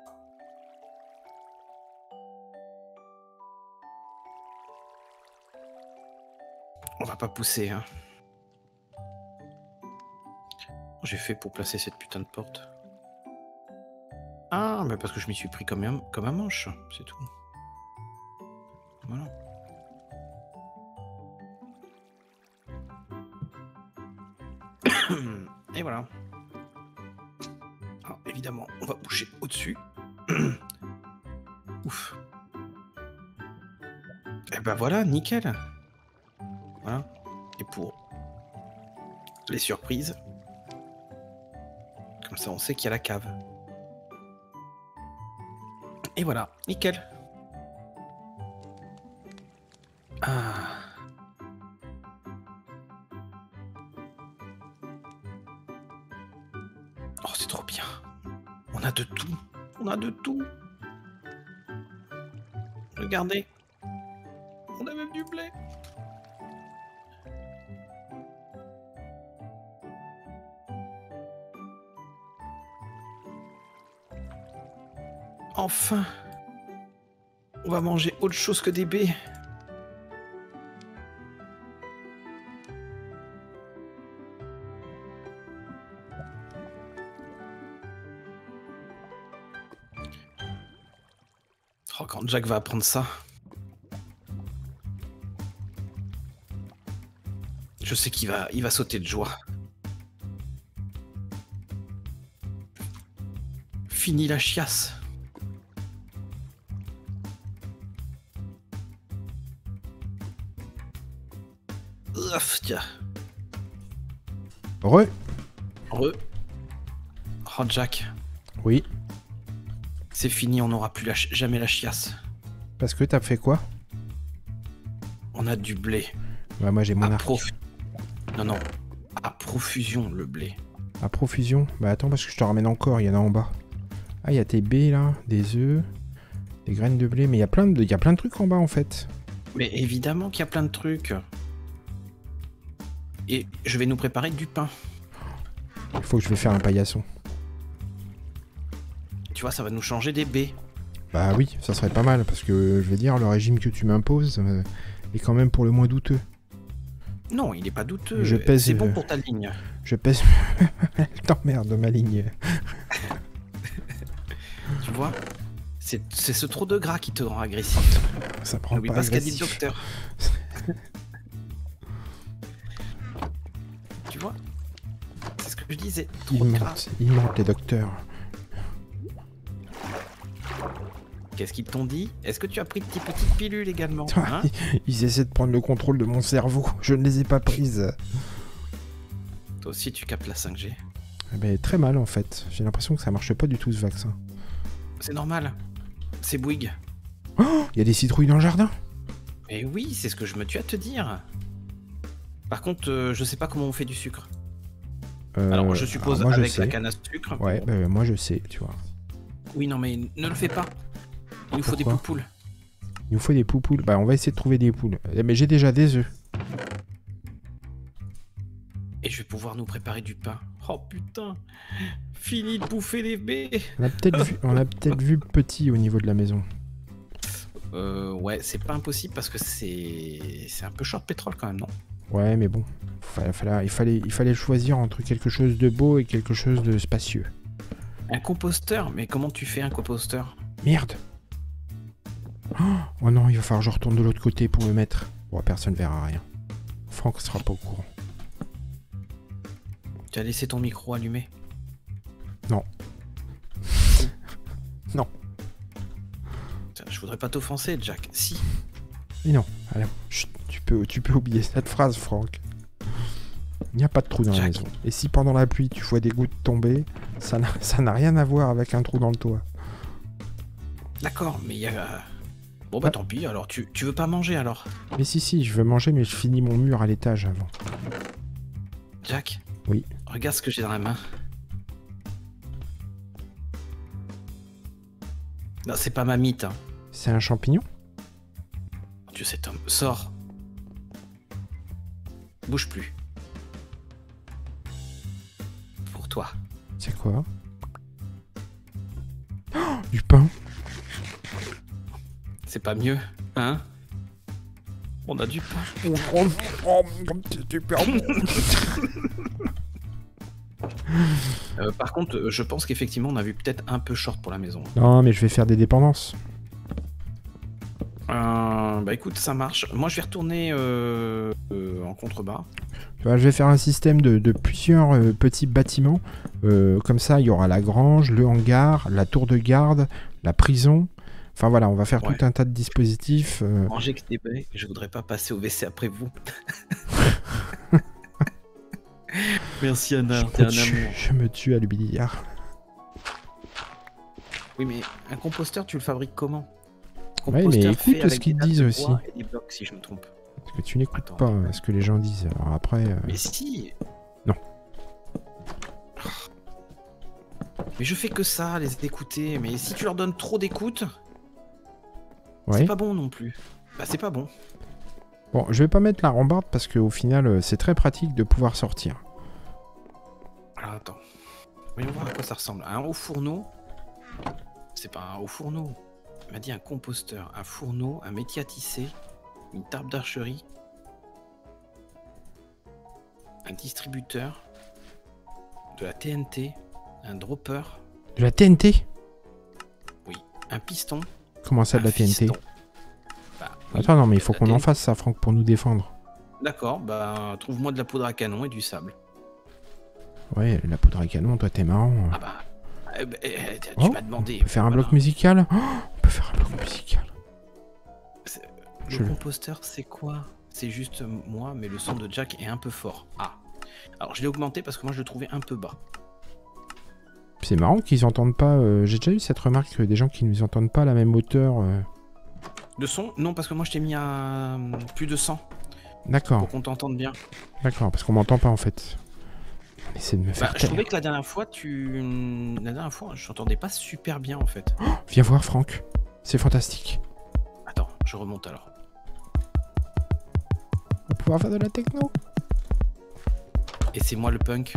Speaker 1: On va pas pousser, hein. J'ai fait pour placer cette putain de porte. Ah, mais parce que je m'y suis pris comme un, comme un manche, c'est tout. Voilà. Et voilà. Alors, évidemment, on va bouger au-dessus. Ouf. Et ben voilà, nickel. Voilà. Et pour les surprises, comme ça on sait qu'il y a la cave. Et voilà, nickel. Ah. Oh, c'est trop bien. On a de tout. On a de tout. Regardez. On a même du blé. Enfin. On va manger autre chose que des baies. Oh, quand Jack va apprendre ça, je sais qu'il va, il va sauter de joie. Fini la chiasse. Ouf, tiens.
Speaker 2: Re.
Speaker 1: Re. Oh, Jack.
Speaker 2: Oui.
Speaker 1: C'est fini, on n'aura plus la ch- jamais la chiasse.
Speaker 2: Parce que t'as fait quoi?
Speaker 1: On a du blé.
Speaker 2: Ouais, moi j'ai mon
Speaker 1: À
Speaker 2: arc.
Speaker 1: prof... Non, non. À profusion, le blé.
Speaker 2: À profusion. Bah attends, parce que je te ramène encore, il y en a en bas. Ah, il y a tes baies là, des œufs, des graines de blé, mais il y a plein de, il y a plein de trucs en bas en fait.
Speaker 1: Mais évidemment qu'il y a plein de trucs. Et je vais nous préparer du pain.
Speaker 2: Il faut que je vais faire un paillasson.
Speaker 1: Tu vois, ça va nous changer des baies.
Speaker 2: Bah oui, ça serait pas mal, parce que je vais dire, le régime que tu m'imposes euh, est quand même pour le moins douteux.
Speaker 1: Non, il est pas douteux.
Speaker 2: Je pèse,
Speaker 1: C'est bon
Speaker 2: euh,
Speaker 1: pour ta ligne.
Speaker 2: Je pèse... T'emmerdes ma ligne.
Speaker 1: Tu vois, c'est c'est ce trop de gras qui te rend agressif.
Speaker 2: Ça prend
Speaker 1: Oui,
Speaker 2: pas
Speaker 1: parce qu'a dit le
Speaker 2: agressif.
Speaker 1: docteur. Tu vois, c'est ce que je disais. Trop
Speaker 2: Ils
Speaker 1: de gras.
Speaker 2: mentent, ils mentent les docteurs.
Speaker 1: Qu'est-ce qu'ils t'ont dit? Est-ce que tu as pris de tes petites pilules également, hein?
Speaker 2: Ils essaient de prendre le contrôle de mon cerveau. Je ne les ai pas prises.
Speaker 1: Toi aussi, tu captes la cinq G.
Speaker 2: Eh ben, très mal en fait. J'ai l'impression que ça marche pas du tout ce vaccin.
Speaker 1: C'est normal. C'est Bouygues.
Speaker 2: Oh, il y a des citrouilles dans le jardin.
Speaker 1: Et oui, c'est ce que je me tue à te dire. Par contre, euh, je sais pas comment on fait du sucre.
Speaker 2: Euh,
Speaker 1: Alors, je suppose
Speaker 2: alors moi, je
Speaker 1: avec la
Speaker 2: sais.
Speaker 1: canne à sucre.
Speaker 2: Ouais, bah, moi je sais, tu vois.
Speaker 1: Oui, non, mais ne le fais pas. Il nous faut des
Speaker 2: Pourquoi
Speaker 1: poupoules.
Speaker 2: Il nous faut des poupoules. Bah, on va essayer de trouver des poules. Eh, mais j'ai déjà des œufs.
Speaker 1: Et je vais pouvoir nous préparer du pain. Oh putain. Fini de bouffer les baies.
Speaker 2: On a peut-être vu, on a peut-être vu petit au niveau de la maison.
Speaker 1: Euh, ouais, c'est pas impossible parce que c'est c'est un peu short pétrole quand même, non?
Speaker 2: Ouais, mais bon, fallait, fallait, il, fallait, il fallait choisir entre quelque chose de beau et quelque chose de spacieux.
Speaker 1: Un composteur? Mais comment tu fais un composteur?
Speaker 2: Merde. Oh non, il va falloir que je retourne de l'autre côté pour me mettre. Bon, personne verra rien. Franck sera pas au courant.
Speaker 1: Tu as laissé ton micro allumé?
Speaker 2: Non. Non.
Speaker 1: Je voudrais pas t'offenser, Jack. Si.
Speaker 2: Mais non. Alors, chut, tu peux, tu peux oublier cette phrase, Franck. Il n'y a pas de trou dans
Speaker 1: Jack.
Speaker 2: la maison. Et si pendant la pluie tu vois des gouttes tomber, ça n'a, ça n'a rien à voir avec un trou dans le toit.
Speaker 1: D'accord, mais il y a... Bon bah
Speaker 2: Ah.
Speaker 1: tant pis, alors tu, tu veux pas manger alors?
Speaker 2: Mais si, si, je veux manger, mais je finis mon mur à l'étage avant.
Speaker 1: Jack?
Speaker 2: Oui.
Speaker 1: Regarde ce que j'ai dans la main. Non, c'est pas ma mythe, hein.
Speaker 2: C'est un champignon?
Speaker 1: Tu sais, Tom, sors. Bouge plus. Pour toi.
Speaker 2: C'est quoi? Oh, du pain.
Speaker 1: C'est pas mieux, hein? On a du pain.
Speaker 2: C'est super bon.
Speaker 1: Euh, par contre, euh, je pense qu'effectivement, on a vu peut-être un peu short pour la maison.
Speaker 2: Non, mais je vais faire des dépendances.
Speaker 1: Euh, bah écoute, ça marche. Moi, je vais retourner euh, euh, en contrebas.
Speaker 2: Tu vois, je vais faire un système de, de plusieurs euh, petits bâtiments. Euh, comme ça, il y aura la grange, le hangar, la tour de garde, la prison. Enfin voilà, on va faire
Speaker 1: Ouais.
Speaker 2: tout un tas de dispositifs. euh,
Speaker 1: Rangez que des baies, je voudrais pas passer au W C après vous. Merci Anna,
Speaker 2: je,
Speaker 1: t'es
Speaker 2: me
Speaker 1: un
Speaker 2: tue,
Speaker 1: amour.
Speaker 2: je me tue à l'humiliard.
Speaker 1: Oui, mais un composteur, tu le fabriques comment?
Speaker 2: Ouais, mais
Speaker 1: Composteur
Speaker 2: écoute
Speaker 1: fait
Speaker 2: ce
Speaker 1: avec
Speaker 2: qu'ils
Speaker 1: des dalles
Speaker 2: disent
Speaker 1: de
Speaker 2: aussi.
Speaker 1: bois et des blocs, si je me trompe.
Speaker 2: Parce que tu n'écoutes
Speaker 1: Attends.
Speaker 2: pas euh, ce que les gens disent. Alors après... euh,
Speaker 1: Mais si.
Speaker 2: Non.
Speaker 1: Mais je fais que ça, les écouter. Mais si tu leur donnes trop d'écoute,
Speaker 2: ouais.
Speaker 1: c'est pas bon non plus. Bah c'est pas bon.
Speaker 2: Bon, je vais pas mettre la rambarde parce qu'au final, euh, c'est très pratique de pouvoir sortir.
Speaker 1: Alors attends. Voyons voir à quoi ça ressemble. Un haut fourneau. C'est pas un haut fourneau. Il m'a dit un composteur, un fourneau, un métier à tisser, une table d'archerie, un distributeur, de la T N T, un dropper,
Speaker 2: De la T N T?
Speaker 1: un piston.
Speaker 2: Comment ça, de
Speaker 1: un
Speaker 2: la T N T?
Speaker 1: fiston. Bah, oui,
Speaker 2: Attends, non, mais il faut
Speaker 1: la
Speaker 2: qu'on en
Speaker 1: T N T.
Speaker 2: fasse ça, Franck, pour nous défendre.
Speaker 1: D'accord, bah trouve-moi de la poudre à canon et du sable.
Speaker 2: Ouais, la poudre à canon, toi, t'es marrant.
Speaker 1: Ah bah, eh ben, eh, tu
Speaker 2: Oh,
Speaker 1: m'as demandé.
Speaker 2: On peut faire un
Speaker 1: Voilà.
Speaker 2: bloc musical? Oh, on peut faire un bloc musical.
Speaker 1: C'est-
Speaker 2: Je
Speaker 1: Le
Speaker 2: le-
Speaker 1: composteur, c'est quoi? C'est juste moi, mais le son de Jack est un peu fort. Ah. Alors je l'ai augmenté parce que moi je le trouvais un peu bas.
Speaker 2: C'est marrant qu'ils entendent pas... euh, J'ai déjà eu cette remarque, euh, des gens qui nous entendent pas à la même hauteur. euh.
Speaker 1: De son? Non, parce que moi je t'ai mis à hum, plus de cent
Speaker 2: D'accord,
Speaker 1: pour qu'on t'entende bien.
Speaker 2: d'accord, parce qu'on m'entend pas, en fait. On essaie de me
Speaker 1: Bah,
Speaker 2: faire
Speaker 1: je
Speaker 2: taire.
Speaker 1: trouvais que la dernière fois, tu. La dernière fois, je t'entendais pas super bien en fait.
Speaker 2: Viens voir, Franck. C'est fantastique.
Speaker 1: Attends, je remonte alors.
Speaker 2: On va pouvoir faire de la techno.
Speaker 1: Et c'est moi le punk.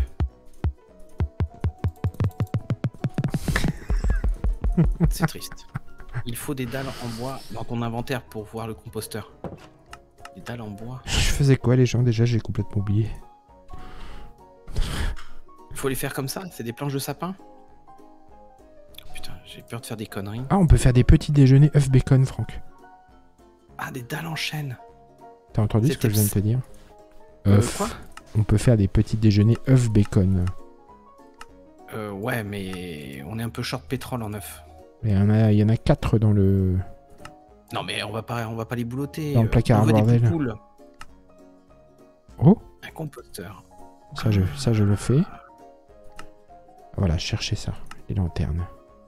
Speaker 1: C'est triste. Il faut des dalles en bois dans ton inventaire pour voir le composteur. Des dalles en bois.
Speaker 2: Je faisais quoi, les gens? Déjà, j'ai complètement oublié.
Speaker 1: Il faut les faire comme ça? C'est des planches de sapin? Putain, j'ai peur de faire des conneries.
Speaker 2: Ah, on peut faire des petits déjeuners œufs bacon, Franck.
Speaker 1: Ah, des dalles en chaîne.
Speaker 2: T'as entendu ce que
Speaker 1: C'était
Speaker 2: je viens de te dire?
Speaker 1: Euh,
Speaker 2: Œufs.
Speaker 1: quoi?
Speaker 2: On peut faire des petits déjeuners œufs bacon.
Speaker 1: Euh, ouais, mais on est un peu short pétrole en œuf.
Speaker 2: Il y en a, il y en a quatre dans le...
Speaker 1: Non, mais on va pas, on va pas les boulotter.
Speaker 2: Dans le
Speaker 1: euh,
Speaker 2: placard,
Speaker 1: on veut des
Speaker 2: bordel.
Speaker 1: poupoules.
Speaker 2: Oh,
Speaker 1: Un composteur.
Speaker 2: ça je, ça je le fais. Voilà, cherchez ça. Les lanternes.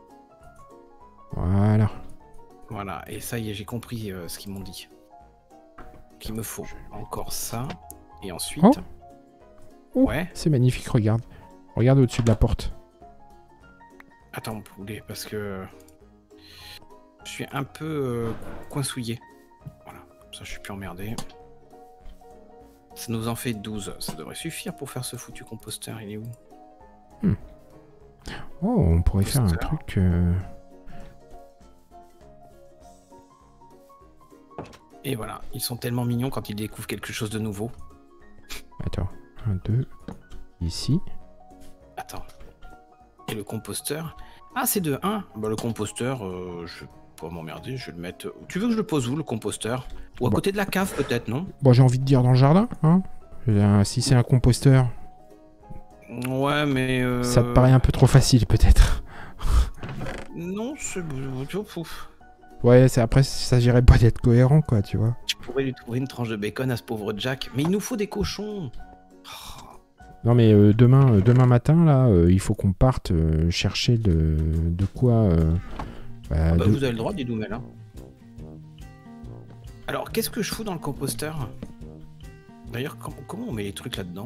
Speaker 2: Voilà.
Speaker 1: Voilà, et ça y est, j'ai compris euh, ce qu'ils m'ont dit. Qu'il me faut encore ça. Et ensuite...
Speaker 2: Oh. Oh.
Speaker 1: Ouais.
Speaker 2: C'est magnifique, regarde. Regarde au-dessus de la porte.
Speaker 1: Attends, poulet, parce que... Je suis un peu euh, coinsouillé. Voilà, comme ça je suis plus emmerdé. Ça nous en fait douze. Ça devrait suffire pour faire ce foutu composteur. Il est où?
Speaker 2: Hmm. Oh, on pourrait faire un
Speaker 1: Poster.
Speaker 2: truc... euh,
Speaker 1: Et voilà, ils sont tellement mignons quand ils découvrent quelque chose de nouveau.
Speaker 2: Attends, un, deux, ici.
Speaker 1: Attends. Et le composteur. Ah, c'est de un. Bah, le composteur, euh, je vais pas m'emmerder, je vais le mettre... Tu veux que je le pose où, le composteur? Ou à
Speaker 2: Bon.
Speaker 1: côté de la cave, peut-être, non?
Speaker 2: Bon, j'ai envie de dire dans le jardin, hein. Euh, Si c'est un composteur,
Speaker 1: Ouais, mais... euh,
Speaker 2: ça te paraît un peu trop facile, peut-être.
Speaker 1: Non, c'est... Pouf.
Speaker 2: Ouais, c'est après, il s'agirait pas d'être cohérent, quoi, tu vois.
Speaker 1: Je pourrais lui trouver une tranche de bacon à ce pauvre Jack. Mais il nous faut des cochons. Oh.
Speaker 2: Non, mais euh, demain, euh, demain matin, là, euh, il faut qu'on parte euh, chercher de, de quoi... euh, bah,
Speaker 1: Ah bah,
Speaker 2: de-
Speaker 1: vous avez le droit, dis nouvelles. Hein. Alors, qu'est-ce que je fous dans le composteur? D'ailleurs, com- comment on met les trucs là-dedans?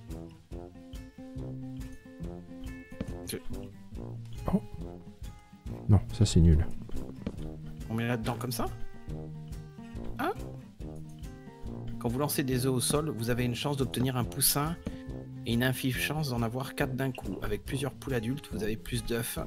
Speaker 2: Non, ça c'est nul.
Speaker 1: On met là-dedans comme ça? Hein? Quand vous lancez des œufs au sol, vous avez une chance d'obtenir un poussin et une infime chance d'en avoir quatre d'un coup. Avec plusieurs poules adultes, vous avez plus d'œufs.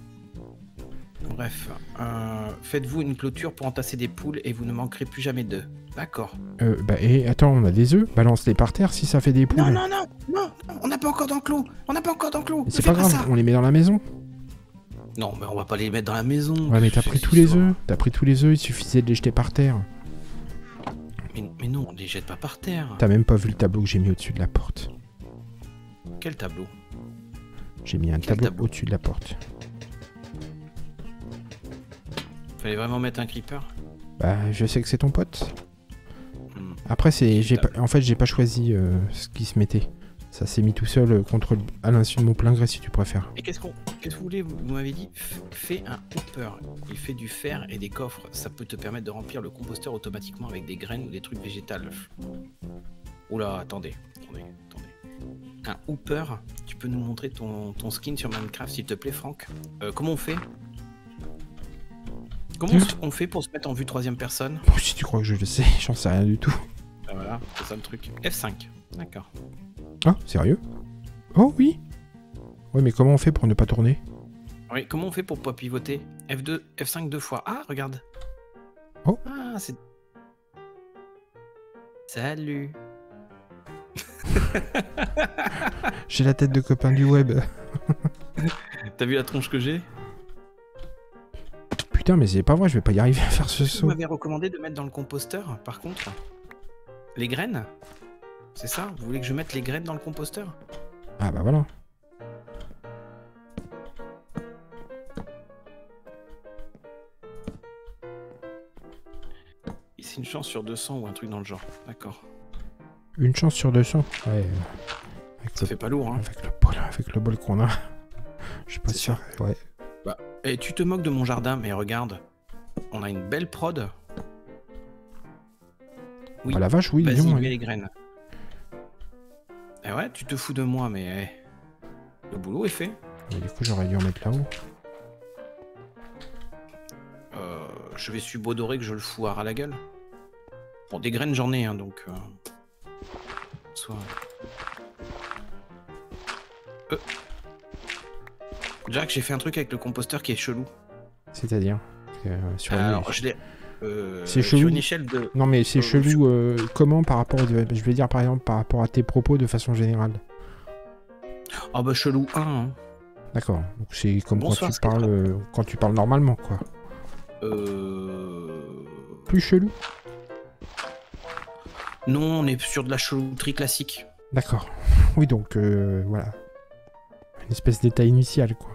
Speaker 1: Bref, euh, faites-vous une clôture pour entasser des poules et vous ne manquerez plus jamais d'œufs. D'accord.
Speaker 2: Euh, bah, et attends, on a des œufs. Balance-les par terre si ça fait des poules.
Speaker 1: Non, non, non, non, on n'a pas encore d'enclos. On n'a pas encore d'enclos.
Speaker 2: C'est pas grave,
Speaker 1: ça.
Speaker 2: on les met dans la maison.
Speaker 1: Non, mais on va pas les mettre dans la maison.
Speaker 2: Ouais, mais t'as
Speaker 1: C'est
Speaker 2: pris
Speaker 1: cette
Speaker 2: tous les
Speaker 1: histoire.
Speaker 2: œufs. T'as pris tous les œufs, il suffisait de les jeter par terre.
Speaker 1: Mais, mais non, on les jette pas par terre.
Speaker 2: T'as même pas vu le tableau que j'ai mis au-dessus de la porte.
Speaker 1: Quel tableau?
Speaker 2: J'ai mis un
Speaker 1: Quel
Speaker 2: tableau,
Speaker 1: tableau
Speaker 2: au-dessus de la porte.
Speaker 1: Fallait vraiment mettre un creeper?
Speaker 2: Bah, je sais que c'est ton pote.
Speaker 1: Hmm.
Speaker 2: Après, c'est, j'ai
Speaker 1: Tableau.
Speaker 2: pas, en fait, j'ai pas choisi euh, ce qui se mettait. Ça s'est mis tout seul euh, contre le- à l'insu de mon plein gré, si tu préfères.
Speaker 1: Et qu'est-ce qu'on, qu'est-ce que vous voulez? Vous vous m'avez dit, f- fais un hopper. Il fait du fer et des coffres. Ça peut te permettre de remplir le composteur automatiquement avec des graines ou des trucs végétales. Oula, attendez, attendez, attendez. Un hooper, tu peux nous montrer ton, ton skin sur Minecraft, s'il te plaît, Franck? Euh, comment on fait? Comment on, on fait pour se mettre en vue troisième personne?
Speaker 2: Bon, si tu crois que je le sais, j'en sais rien du tout.
Speaker 1: Ah, voilà, c'est ça le truc. F cinq, d'accord.
Speaker 2: Ah, sérieux? Oh oui. Ouais, mais comment on fait pour ne pas tourner?
Speaker 1: Oui, comment on fait pour pas pivoter? F deux, F cinq deux fois. Ah, regarde.
Speaker 2: Oh.
Speaker 1: Ah, c'est... Salut.
Speaker 2: J'ai la tête de copain du web.
Speaker 1: T'as vu la tronche que j'ai?
Speaker 2: Putain, mais c'est pas vrai, je vais pas y arriver à faire ce
Speaker 1: Vous
Speaker 2: saut.
Speaker 1: m'avez recommandé de mettre dans le composteur, par contre, les graines? C'est ça? Vous voulez que je mette les graines dans le composteur?
Speaker 2: Ah bah voilà.
Speaker 1: Et c'est une chance sur deux cents ou un truc dans le genre. D'accord.
Speaker 2: Une chance sur deux cents. Ouais. Avec
Speaker 1: Ça
Speaker 2: le,
Speaker 1: fait pas lourd, hein?
Speaker 2: avec le bol, avec le bol qu'on a. Je suis pas
Speaker 1: C'est
Speaker 2: sûr. Ouais.
Speaker 1: Et tu te moques de mon jardin, mais regarde. On a une belle prod. Oui.
Speaker 2: Ah la vache, oui,
Speaker 1: Vas-y,
Speaker 2: disons,
Speaker 1: mets
Speaker 2: ouais.
Speaker 1: les graines. Eh ouais, tu te fous de moi, mais eh, le boulot est fait.
Speaker 2: Mais du coup, j'aurais dû en mettre là-haut.
Speaker 1: Euh, je vais subodorer que je le foire à la gueule. Bon, des graines j'en ai, hein, donc... Euh... Soit... Euh. Jack, j'ai fait un truc avec le composteur qui est chelou.
Speaker 2: C'est-à-dire euh, sur une-
Speaker 1: Alors, je l'ai... Euh,
Speaker 2: C'est
Speaker 1: sur
Speaker 2: chelou.
Speaker 1: une échelle de...
Speaker 2: Non mais c'est
Speaker 1: Euh,
Speaker 2: chelou euh, comment par rapport, je vais dire par exemple par rapport à tes propos de façon générale.
Speaker 1: Ah bah chelou un, hein.
Speaker 2: D'accord. Donc c'est comme
Speaker 1: Bonsoir,
Speaker 2: quand tu
Speaker 1: Skype.
Speaker 2: parles euh, quand tu parles normalement quoi.
Speaker 1: Euh...
Speaker 2: Plus chelou.
Speaker 1: Non, on est sur de la chelouterie classique.
Speaker 2: D'accord. Oui donc euh, voilà. Une espèce d'état initial quoi.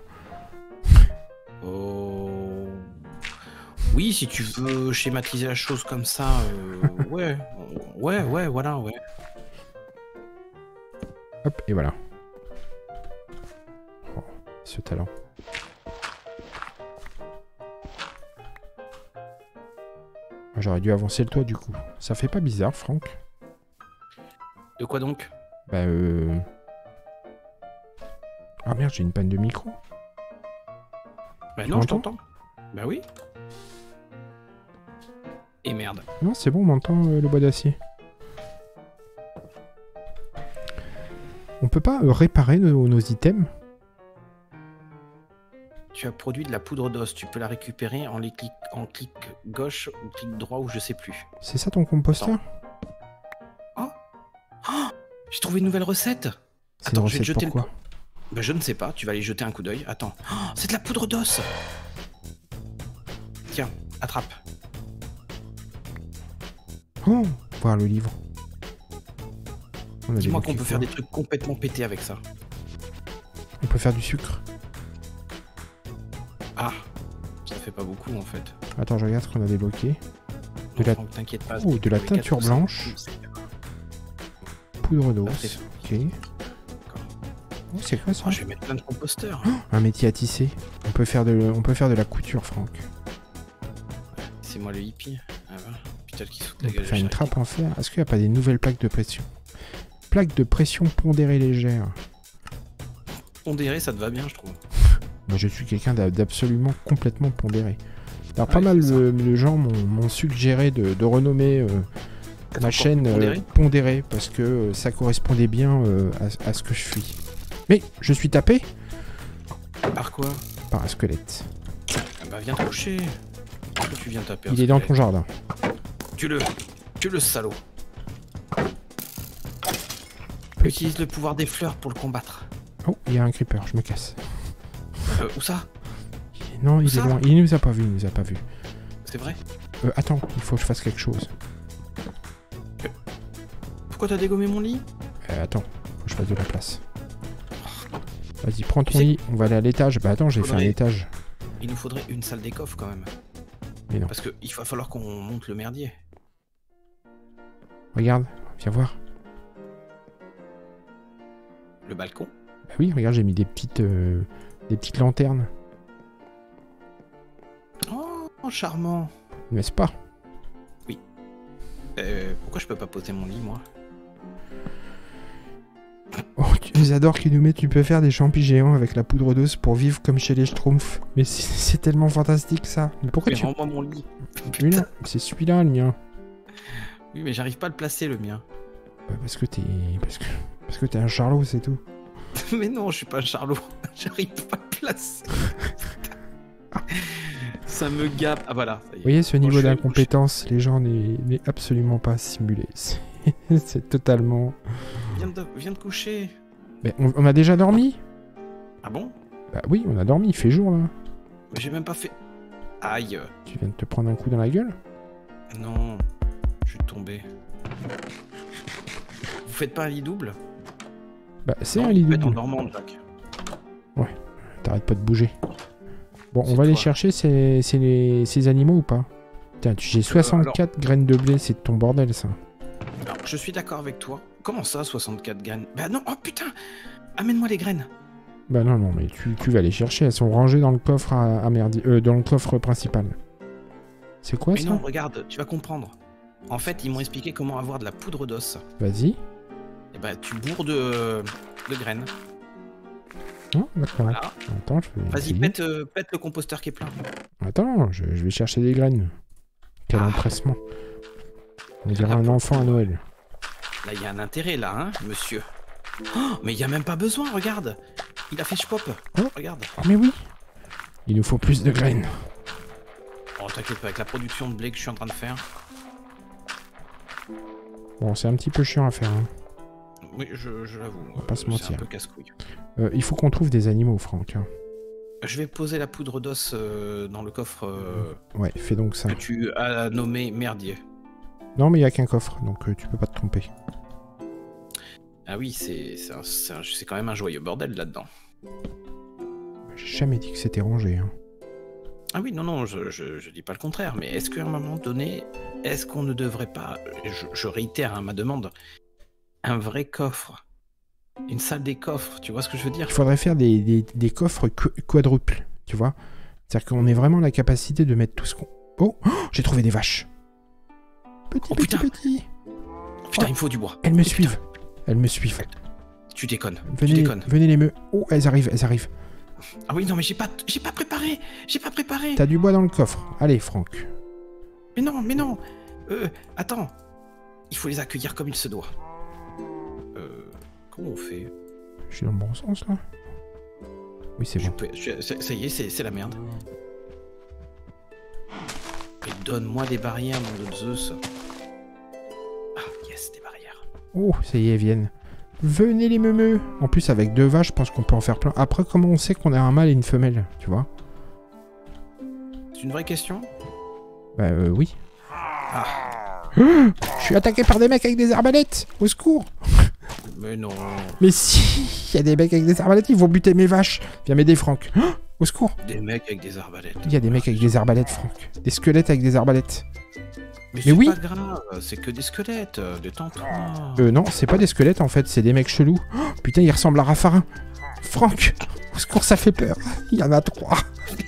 Speaker 1: Oh... Oui, si tu veux schématiser la chose comme ça, euh, ouais, ouais, ouais, voilà, ouais.
Speaker 2: Hop et voilà. Oh, ce talent. J'aurais dû avancer le toit du coup. Ça fait pas bizarre, Franck?
Speaker 1: De quoi donc?
Speaker 2: Bah euh... Ah merde, j'ai une panne de micro.
Speaker 1: Bah non, je
Speaker 2: m'entends
Speaker 1: t'entends. Bah oui. Et merde.
Speaker 2: Non, c'est bon, on m'entend euh, le bois d'acier. On peut pas euh, réparer nos, nos items?
Speaker 1: tu as produit de la poudre d'os. Tu peux la récupérer en, les clic... en clic gauche ou clic droit ou je sais plus.
Speaker 2: C'est ça ton composteur?
Speaker 1: Oh, oh j'ai trouvé une nouvelle recette.
Speaker 2: C'est
Speaker 1: Attends,
Speaker 2: une
Speaker 1: je vais te
Speaker 2: recette
Speaker 1: jeter
Speaker 2: pourquoi?
Speaker 1: le... Bah, je ne sais pas, tu vas aller jeter un coup d'œil. Attends, oh, c'est de la poudre d'os. Tiens, attrape.
Speaker 2: Oh, voir le livre.
Speaker 1: Dis-moi qu'on peut faire des trucs complètement pétés avec ça.
Speaker 2: On peut faire du sucre.
Speaker 1: Ah, ça fait pas beaucoup en fait.
Speaker 2: Attends, je regarde ce qu'on a débloqué. De la...
Speaker 1: T'inquiète pas.
Speaker 2: Oh, de la teinture blanche. Poudre d'os. Ok. Oh, c'est quoi ça?
Speaker 1: Oh, je vais mettre plein de composteurs.
Speaker 2: Oh, un métier à tisser. On peut faire de, on peut faire de la couture, Franck.
Speaker 1: C'est moi le hippie. Ah bah, putain qui saute
Speaker 2: On
Speaker 1: la
Speaker 2: peut
Speaker 1: gueule.
Speaker 2: faire une trappe en fer. Est-ce qu'il n'y a pas des nouvelles plaques de pression? Plaque de pression pondérée légère.
Speaker 1: Pondéré, ça te va bien, je trouve.
Speaker 2: Moi, je suis quelqu'un d'absolument complètement pondéré. Alors,
Speaker 1: Ah
Speaker 2: pas
Speaker 1: oui,
Speaker 2: mal
Speaker 1: c'est
Speaker 2: de, de gens m'ont suggéré de, de renommer euh, ma chaîne euh, pondérée parce que euh, ça correspondait bien euh, à, à ce que je suis. Mais je suis tapé
Speaker 1: par quoi?
Speaker 2: Par un squelette.
Speaker 1: Ah bah viens te coucher. Pourquoi tu viens taper?
Speaker 2: Il est dans ton jardin.
Speaker 1: Tu le, tu le salaud. Utilise le pouvoir des fleurs pour le combattre.
Speaker 2: Oh, il y a un creeper, je me casse.
Speaker 1: Euh, où ça?
Speaker 2: Non, il
Speaker 1: où
Speaker 2: est
Speaker 1: ça
Speaker 2: loin. Il nous a pas vu, il nous a pas vu.
Speaker 1: C'est vrai?
Speaker 2: Euh, attends, il faut que je fasse quelque chose.
Speaker 1: Euh, pourquoi t'as dégommé mon lit?
Speaker 2: Euh, attends, faut que je fasse de la place. Vas-y, prends ton
Speaker 1: Tu sais...
Speaker 2: lit, on va aller à l'étage. Bah attends, j'ai
Speaker 1: faudrait...
Speaker 2: fait un étage.
Speaker 1: Il nous faudrait une salle des coffres quand même.
Speaker 2: Mais non.
Speaker 1: Parce qu'il va falloir qu'on monte le merdier.
Speaker 2: Regarde, viens voir.
Speaker 1: Le balcon?
Speaker 2: Bah oui, regarde, j'ai mis des petites, euh, des petites lanternes.
Speaker 1: Oh, charmant.
Speaker 2: N'est-ce pas?
Speaker 1: Oui. Euh, pourquoi je peux pas poser mon lit, moi?
Speaker 2: Oh, tu nous adores qui nous met, tu peux faire des champis géants avec la poudre d'os pour vivre comme chez les Schtroumpfs. Mais c'est tellement fantastique ça. Mais pourquoi
Speaker 1: mais
Speaker 2: tu...
Speaker 1: rends-moi mon lit.
Speaker 2: Oui, non, c'est celui-là le mien.
Speaker 1: Oui, mais j'arrive pas à le placer, le mien.
Speaker 2: Bah, parce que t'es... Parce que... Parce que t'es un charlot, c'est tout.
Speaker 1: Mais non, je suis pas un charlot. J'arrive pas à le placer. Ça me gaffe. Ah voilà. Ça y est.
Speaker 2: Vous voyez ce
Speaker 1: Bon,
Speaker 2: niveau
Speaker 1: je suis-
Speaker 2: d'incompétence, les gens n'est absolument pas simulé. C'est totalement...
Speaker 1: Viens de, viens de coucher.
Speaker 2: Mais on, on a déjà dormi?
Speaker 1: Ah bon?
Speaker 2: Bah oui, on a dormi, il fait jour là.
Speaker 1: Mais j'ai même pas fait. Aïe.
Speaker 2: Tu viens de te prendre un coup dans la gueule?
Speaker 1: Non. Je suis tombé. Vous faites pas un lit double?
Speaker 2: Bah c'est
Speaker 1: Non,
Speaker 2: un lit
Speaker 1: vous faites en
Speaker 2: double.
Speaker 1: dormant, Jack.
Speaker 2: T'arrêtes pas de bouger. Bon, on
Speaker 1: C'est
Speaker 2: va aller
Speaker 1: toi.
Speaker 2: chercher ces, ces, les- ces animaux ou pas? Tiens, tu- j'ai soixante-quatre graines de blé, c'est de ton bordel ça.
Speaker 1: Alors, je suis d'accord avec toi. Comment ça, soixante-quatre graines? Bah non, oh putain! Amène-moi les graines.
Speaker 2: Bah non, non, mais tu, tu vas les chercher, elles sont rangées dans le coffre à, à merdi- euh, dans le coffre principal. C'est quoi
Speaker 1: Mais
Speaker 2: ça?
Speaker 1: non, regarde, tu vas comprendre. En fait, ils m'ont expliqué comment avoir de la poudre d'os.
Speaker 2: Vas-y.
Speaker 1: Et bah, tu bourres de, de graines.
Speaker 2: Oh, d'accord.
Speaker 1: Voilà.
Speaker 2: Attends, je vais
Speaker 1: Vas-y,
Speaker 2: essayer.
Speaker 1: pète, euh, pète le composteur qui est plein.
Speaker 2: Attends, je, je vais chercher des graines. Quel
Speaker 1: Ah.
Speaker 2: empressement. On dirait un enfant à Noël.
Speaker 1: Là, il y a un intérêt, là, hein, monsieur. Oh, mais il y a même pas besoin, regarde. Il a fait ch'pop.
Speaker 2: Oh.
Speaker 1: Regarde.
Speaker 2: Ah mais oui. Il nous faut plus de graines.
Speaker 1: Oh, t'inquiète pas, avec la production de blé que je suis en train de faire.
Speaker 2: Bon, c'est un petit peu chiant à faire. Hein.
Speaker 1: Oui, je, je l'avoue.
Speaker 2: On va pas se
Speaker 1: euh, C'est un
Speaker 2: mentir.
Speaker 1: peu casse-couille.
Speaker 2: Euh, il faut qu'on trouve des animaux, Franck. hein.
Speaker 1: Je vais poser la poudre d'os euh, dans le coffre euh,
Speaker 2: Ouais, fais donc ça.
Speaker 1: que tu as nommé merdier.
Speaker 2: Non, mais il n'y a qu'un coffre, donc euh, tu peux pas te tromper.
Speaker 1: Ah oui, c'est c'est un- c'est un- c'est quand même un joyeux bordel là-dedans.
Speaker 2: J'ai jamais dit que c'était rangé. Hein.
Speaker 1: Ah oui, non, non, je, je, je dis pas le contraire, mais est-ce qu'à un moment donné, est-ce qu'on ne devrait pas, je, je réitère hein, ma demande, un vrai coffre, une salle des coffres, tu vois ce que je veux dire?
Speaker 2: Il faudrait faire des, des, des coffres qu- quadruples, tu vois. C'est-à-dire qu'on ait vraiment la capacité de mettre tout ce qu'on... Oh, oh j'ai trouvé des vaches. Petit,
Speaker 1: Oh,
Speaker 2: petit,
Speaker 1: putain.
Speaker 2: petit.
Speaker 1: Putain,
Speaker 2: Oh,
Speaker 1: il me faut du bois.
Speaker 2: Elles me
Speaker 1: Oh,
Speaker 2: suivent. Elles me suivent.
Speaker 1: putain, tu déconnes, tu
Speaker 2: Venez,
Speaker 1: déconnes.
Speaker 2: venez les meufs. Oh, elles arrivent, elles arrivent.
Speaker 1: Ah oui, non, mais j'ai pas, j'ai pas préparé, j'ai pas préparé.
Speaker 2: T'as du bois dans le coffre. Allez, Franck.
Speaker 1: Mais non, mais non. Euh, attends, il faut les accueillir comme il se doit. Euh, comment on fait?
Speaker 2: Je suis dans le bon sens, là. Oui, c'est
Speaker 1: Je
Speaker 2: bon.
Speaker 1: peux- je- ça ça y est, c'est c'est la merde. Et donne-moi des barrières, mon de Zeus. Ah, yes, des barrières.
Speaker 2: Oh, ça y est, elles viennent. Venez les meumeux. En plus, avec deux vaches, je pense qu'on peut en faire plein. Après, comment on sait qu'on a un mâle et une femelle, tu vois?
Speaker 1: C'est une vraie question?
Speaker 2: Bah euh, oui.
Speaker 1: Ah,
Speaker 2: Je suis attaqué par des mecs avec des arbalètes. Au secours.
Speaker 1: mais non.
Speaker 2: Mais si, il y a des mecs avec des arbalètes, ils vont buter mes vaches. Viens m'aider, Franck. Au secours.
Speaker 1: Des mecs avec des arbalètes.
Speaker 2: Il y a des mecs avec des arbalètes, Franck. Des squelettes avec des arbalètes.
Speaker 1: Mais,
Speaker 2: Mais
Speaker 1: c'est
Speaker 2: oui.
Speaker 1: pas grave, c'est que des squelettes. euh, Détends-toi.
Speaker 2: Euh non, c'est pas des squelettes en fait, c'est des mecs chelous. Oh, putain, ils ressemblent à Raffarin. Franck, au secours, ça fait peur. Il y en a trois.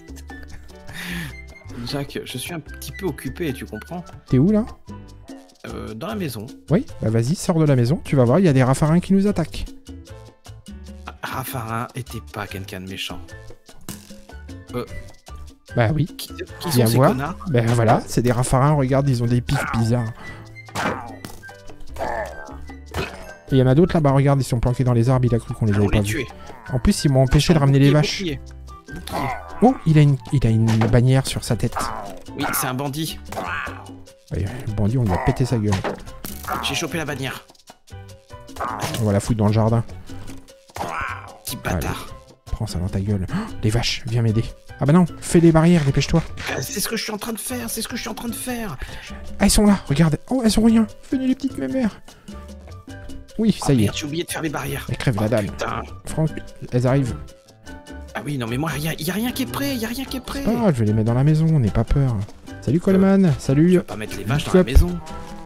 Speaker 1: Jack, je suis un petit peu occupé, tu comprends?
Speaker 2: T'es où là?
Speaker 1: Euh, dans la maison.
Speaker 2: Oui, bah vas-y, sors de la maison, tu vas voir, il y a des Raffarins qui nous attaquent.
Speaker 1: Raffarin était pas quelqu'un de méchant.
Speaker 2: Bah oui,
Speaker 1: Qui, qui
Speaker 2: Viens
Speaker 1: sont ces
Speaker 2: voir.
Speaker 1: connards?
Speaker 2: ben voilà, c'est des Raffarins, regarde, ils ont des pics bizarres. Et il y en a d'autres là-bas, regarde, ils sont planqués dans les arbres, il a cru qu'on les
Speaker 1: Allons
Speaker 2: avait pas
Speaker 1: les
Speaker 2: vus.
Speaker 1: tuer.
Speaker 2: En plus, ils m'ont empêché de ramener les vaches.
Speaker 1: Bouclier, bouclier.
Speaker 2: Oh, il a une, il a une bannière sur sa tête.
Speaker 1: Oui, c'est un bandit.
Speaker 2: Ouais, le bandit, on lui a pété sa gueule.
Speaker 1: J'ai chopé la bannière.
Speaker 2: On va la foutre dans le jardin.
Speaker 1: Petit bâtard.
Speaker 2: Prends ça dans ta gueule. Oh, les vaches, viens m'aider. Ah bah non, fais des barrières, dépêche-toi.
Speaker 1: Euh, C'est ce que je suis en train de faire, c'est ce que je suis en train de faire.
Speaker 2: Ah, elles sont là, regarde. Oh, elles sont rien. Venez les petites mémères. Oui, ça
Speaker 1: Oh,
Speaker 2: y est.
Speaker 1: merde, j'ai oublié de faire les barrières.
Speaker 2: Elles crèvent la dalle.
Speaker 1: Putain.
Speaker 2: Franck, elles arrivent.
Speaker 1: Ah oui, non mais moi, il y, a- y a rien qui est prêt, y a rien qui est prêt.
Speaker 2: Ah, je vais les mettre dans la maison, n'aie pas peur. Salut Coleman,
Speaker 1: Tu
Speaker 2: salut.
Speaker 1: vas pas mettre les vaches dans la
Speaker 2: Hop.
Speaker 1: maison.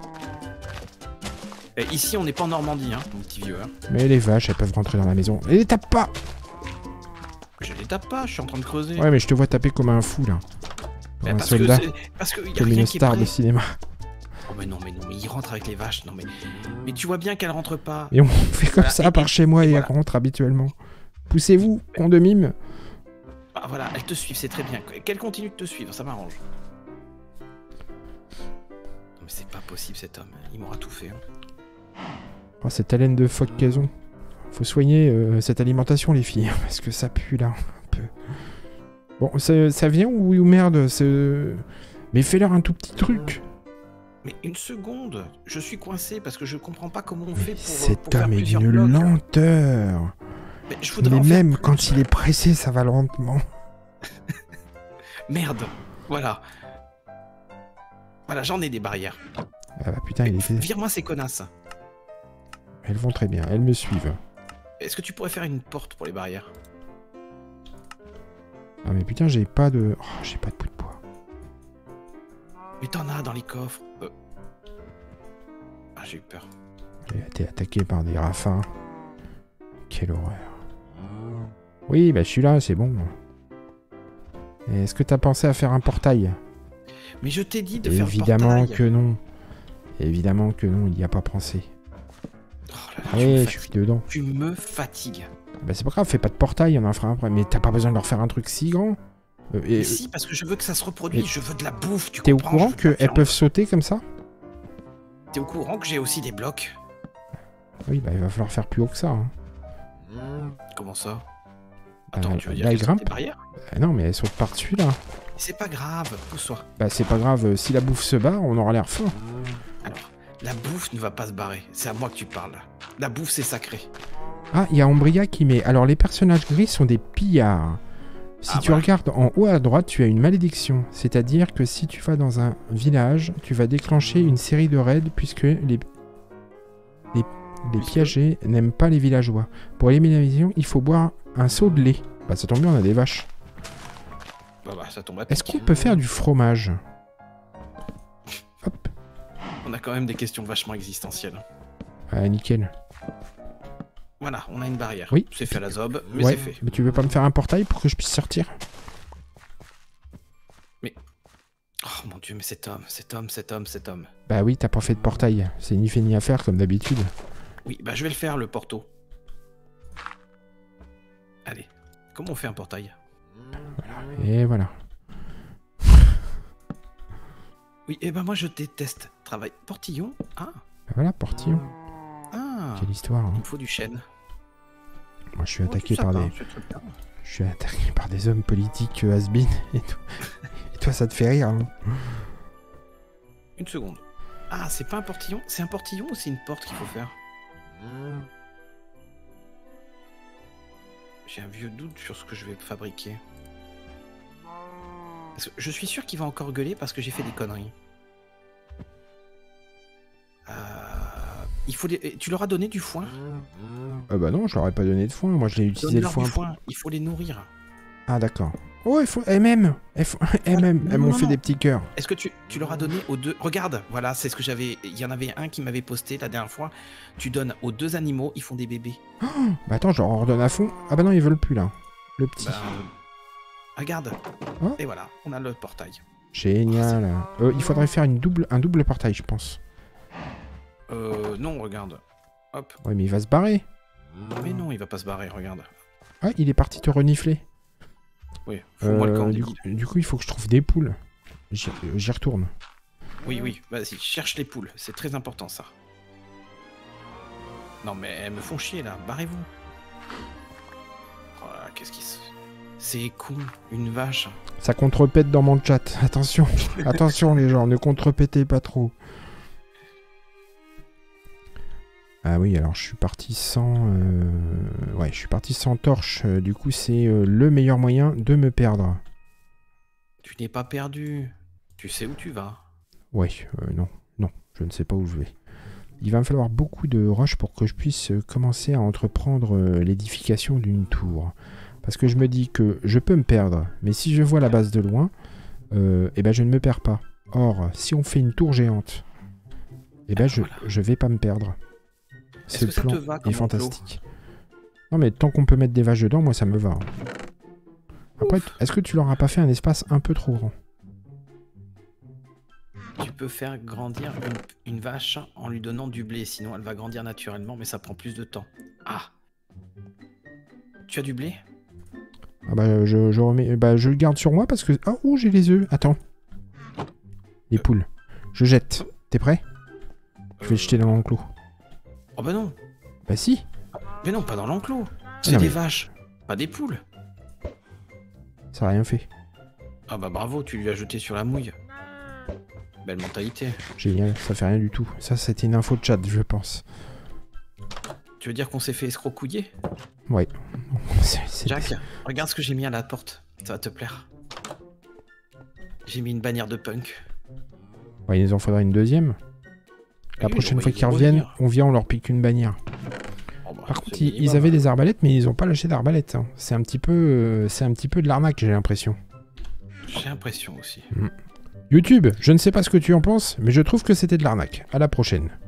Speaker 1: Et ici, on n'est pas en Normandie, hein, mon petit vieux. Hein.
Speaker 2: Mais les vaches, elles peuvent rentrer dans la maison. Et les tape pas.
Speaker 1: Je les tape pas, je suis en train de creuser.
Speaker 2: Ouais, mais je te vois taper comme un fou là. Comme
Speaker 1: Mais
Speaker 2: un
Speaker 1: parce
Speaker 2: soldat,
Speaker 1: que c'est- parce que y a
Speaker 2: comme
Speaker 1: rien
Speaker 2: une
Speaker 1: qui est
Speaker 2: star
Speaker 1: prêt.
Speaker 2: de cinéma.
Speaker 1: Oh mais non, mais non, mais il rentre avec les vaches. Non mais, mais tu vois bien qu'elle rentre pas.
Speaker 2: Et on fait comme
Speaker 1: Voilà,
Speaker 2: ça
Speaker 1: et-
Speaker 2: par chez moi
Speaker 1: et
Speaker 2: et,
Speaker 1: voilà.
Speaker 2: elle rentre habituellement. Poussez-vous, con de mime.
Speaker 1: Ah voilà, elles te suivent, c'est très bien. Qu'elles continuent de te suivre, ça m'arrange. Non mais c'est pas possible cet homme, il m'aura tout fait. Hein.
Speaker 2: Oh, cette haleine de phoque qu'elles ont. Faut soigner euh, cette alimentation, les filles, parce que ça pue là, un peu. Bon, ça, ça vient ou, ou merde c'est- Mais fais-leur un tout petit truc.
Speaker 1: Mais une seconde, je suis coincé parce que je comprends pas comment on fait pour,
Speaker 2: Cet
Speaker 1: pour faire
Speaker 2: homme est
Speaker 1: plusieurs
Speaker 2: d'une
Speaker 1: blocs.
Speaker 2: lenteur.
Speaker 1: Mais je voudrais
Speaker 2: Mais
Speaker 1: en faire
Speaker 2: même
Speaker 1: plus.
Speaker 2: quand il est pressé, ça va lentement.
Speaker 1: Merde, voilà. Voilà, j'en ai des barrières.
Speaker 2: Ah bah putain, il est fait.
Speaker 1: Vire-moi ces connasses.
Speaker 2: Elles vont très bien, elles me suivent.
Speaker 1: Est-ce que tu pourrais faire une porte pour les barrières?
Speaker 2: Ah mais putain, j'ai pas de... Oh, j'ai pas de bout de bois.
Speaker 1: Mais t'en as dans les coffres. Euh. Ah, j'ai eu peur.
Speaker 2: J'ai été attaqué par des raffins. Quelle horreur. Oui, bah je suis là, c'est bon. Et Est-ce que t'as pensé à faire un portail?
Speaker 1: Mais je t'ai dit de faire
Speaker 2: Évidemment
Speaker 1: portail.
Speaker 2: que non. Évidemment que non, il n'y a pas pensé.
Speaker 1: Oh là là, tu,
Speaker 2: Allez,
Speaker 1: me
Speaker 2: je
Speaker 1: fatigues.
Speaker 2: suis dedans.
Speaker 1: Tu me fatigues.
Speaker 2: Bah c'est pas grave, fais pas de portail, on en fera un après. Mais t'as pas besoin de leur faire un truc si grand. Euh, et
Speaker 1: Mais si, parce que je veux que ça se reproduise.
Speaker 2: Mais
Speaker 1: Je veux de la bouffe, tu
Speaker 2: t'es au
Speaker 1: comprends?
Speaker 2: courant
Speaker 1: Je veux de la
Speaker 2: qu'elles
Speaker 1: viande.
Speaker 2: peuvent sauter comme ça?
Speaker 1: T'es au courant que j'ai aussi des blocs?
Speaker 2: Oui, bah il va falloir faire plus haut que ça. Hein.
Speaker 1: Comment ça?
Speaker 2: Bah,
Speaker 1: Attends, tu veux dire
Speaker 2: là, elles
Speaker 1: qu'elles sont
Speaker 2: grimpent.
Speaker 1: des barrières?
Speaker 2: Ah non, mais elles sautent par-dessus là.
Speaker 1: C'est pas grave, pousse-toi.
Speaker 2: Bah c'est pas grave, euh, si la bouffe se barre, on aura l'air fort.
Speaker 1: Alors, la bouffe ne va pas se barrer. C'est à moi que tu parles. La bouffe, c'est sacré.
Speaker 2: Ah, il y a Ombria qui met... Alors les personnages gris sont des pillards. Si
Speaker 1: Ah,
Speaker 2: tu
Speaker 1: voilà.
Speaker 2: regardes en haut à droite, tu as une malédiction. C'est-à-dire que si tu vas dans un village, tu vas déclencher une série de raids puisque les, les, les
Speaker 1: Puisque-
Speaker 2: piégés n'aiment pas les villageois. Pour éliminer la vision, il faut boire un seau de lait. Bah ça tombe bien, on a des vaches.
Speaker 1: Bah, bah, ça tombe à
Speaker 2: Est-ce
Speaker 1: pic.
Speaker 2: qu'on peut faire du fromage? Hop.
Speaker 1: On a quand même des questions vachement existentielles.
Speaker 2: Ah, nickel.
Speaker 1: Voilà, on a une barrière.
Speaker 2: Oui.
Speaker 1: C'est fait à la zob, mais
Speaker 2: Ouais,
Speaker 1: c'est fait.
Speaker 2: mais tu veux pas me faire un portail pour que je puisse sortir?
Speaker 1: Oh mon dieu, mais cet homme, cet homme, cet homme, cet homme.
Speaker 2: Bah oui, t'as pas fait de portail. C'est ni fait ni à faire comme d'habitude.
Speaker 1: Oui, bah je vais le faire, le porto. Allez, comment on fait un portail?
Speaker 2: Et voilà.
Speaker 1: Oui, et ben moi je déteste travail. Portillon? Ah,
Speaker 2: Bah voilà, portillon.
Speaker 1: ah.
Speaker 2: Quelle histoire. Hein.
Speaker 1: Il me faut du chêne.
Speaker 2: Moi, je suis
Speaker 1: Oh,
Speaker 2: attaqué
Speaker 1: c'est
Speaker 2: par
Speaker 1: sympa,
Speaker 2: des...
Speaker 1: c'est très bien.
Speaker 2: Je suis attaqué par des hommes politiques euh, has-been et tout. Et toi, ça te fait rire, hein?
Speaker 1: Une seconde. Ah, c'est pas un portillon? C'est un portillon ou c'est une porte qu'il faut faire? J'ai un vieux doute sur ce que je vais fabriquer. Parce que je suis sûr qu'il va encore gueuler parce que j'ai fait des conneries. Euh, il faut les... Tu leur as donné du foin?
Speaker 2: Ah bah non, je leur ai pas donné de foin. Moi, je l'ai utilisé le
Speaker 1: Donne-leur
Speaker 2: foin.
Speaker 1: du foin. Il faut les nourrir.
Speaker 2: Ah d'accord. Oh, il faut... elles m'aiment. Elles, font... elles m'aiment. Elles m'ont fait des petits cœurs.
Speaker 1: Est-ce que tu, tu leur as donné aux deux... Regarde, voilà, c'est ce que j'avais... Il y en avait un qui m'avait posté la dernière fois. Tu donnes aux deux animaux, ils font des bébés.
Speaker 2: Oh, bah attends, je leur en redonne à fond. Ah bah non, ils veulent plus là. Le petit.
Speaker 1: Bah, regarde.
Speaker 2: Oh.
Speaker 1: Et voilà, on a le portail.
Speaker 2: Génial. Euh, il faudrait faire une double... un double portail, je pense.
Speaker 1: Euh, non, regarde. Hop.
Speaker 2: Ouais, mais il va se barrer.
Speaker 1: Mais non, il va pas se barrer, regarde.
Speaker 2: Ah, il est parti te renifler.
Speaker 1: Oui, faut-moi le camp.
Speaker 2: Euh, du, coup, du coup, il faut que je trouve des poules. J'y j'y retourne.
Speaker 1: Oui, oui, vas-y, cherche les poules. C'est très important, ça. Non, mais elles me font chier, là. Barrez-vous. Oh là, qu'est-ce qui se... C'est con, une vache.
Speaker 2: Ça contrepète dans mon chat. Attention. Attention, les gens, ne contrepétez pas trop. Ah oui, alors je suis parti sans... Euh... Ouais, je suis parti sans torche. Euh, du coup, c'est euh, le meilleur moyen de me perdre.
Speaker 1: Tu n'es pas perdu. Tu sais où tu vas.
Speaker 2: Ouais, euh, non. Non, je ne sais pas où je vais. Il va me falloir beaucoup de roches pour que je puisse euh, commencer à entreprendre euh, l'édification d'une tour. Parce que je me dis que je peux me perdre, mais si je vois la base de loin, euh, eh ben je ne me perds pas. Or, si on fait une tour géante, eh ben je,
Speaker 1: voilà.
Speaker 2: je vais pas me perdre.
Speaker 1: Est-ce que ça te va
Speaker 2: est
Speaker 1: comme
Speaker 2: fantastique. Non mais tant qu'on peut mettre des vaches dedans, moi ça me va. Après, est-ce que tu leur as pas fait un espace un peu trop grand?
Speaker 1: Tu peux faire grandir une, une vache en lui donnant du blé, sinon elle va grandir naturellement, mais ça prend plus de temps. Ah. Tu as du blé?
Speaker 2: Ah bah je, je remets, bah je le garde sur moi parce que... Ah, oh, j'ai les œufs. Attends. Les poules. Je jette. T'es prêt? Je vais le jeter dans l'enclos.
Speaker 1: Oh bah non.
Speaker 2: Bah si.
Speaker 1: Mais non, pas dans l'enclos. C'est
Speaker 2: non,
Speaker 1: des
Speaker 2: mais-
Speaker 1: vaches, pas des poules.
Speaker 2: Ça a rien fait.
Speaker 1: Ah bah bravo, tu lui as jeté sur la mouille. Belle mentalité.
Speaker 2: Génial, ça fait rien du tout. Ça, c'était une info de chat, je pense.
Speaker 1: Tu veux dire qu'on s'est fait escrocouiller?
Speaker 2: Ouais. C'est- c'est-
Speaker 1: Jack, regarde ce que j'ai mis à la porte. Ça va te plaire. J'ai mis une bannière de punk.
Speaker 2: Ouais, il nous en faudra une deuxième. La
Speaker 1: Oui,
Speaker 2: prochaine
Speaker 1: on va
Speaker 2: fois
Speaker 1: y
Speaker 2: qu'ils reviennent,
Speaker 1: revenir.
Speaker 2: on vient, on leur pique une bannière.
Speaker 1: Oh bah,
Speaker 2: Par
Speaker 1: c'est
Speaker 2: contre, ils,
Speaker 1: minimum.
Speaker 2: ils avaient des arbalètes, mais ils ont pas lâché d'arbalètes. Hein. C'est un petit peu, euh, c'est un petit peu de l'arnaque, j'ai l'impression.
Speaker 1: J'ai l'impression aussi.
Speaker 2: YouTube, je ne sais pas ce que tu en penses, mais je trouve que c'était de l'arnaque. À la prochaine.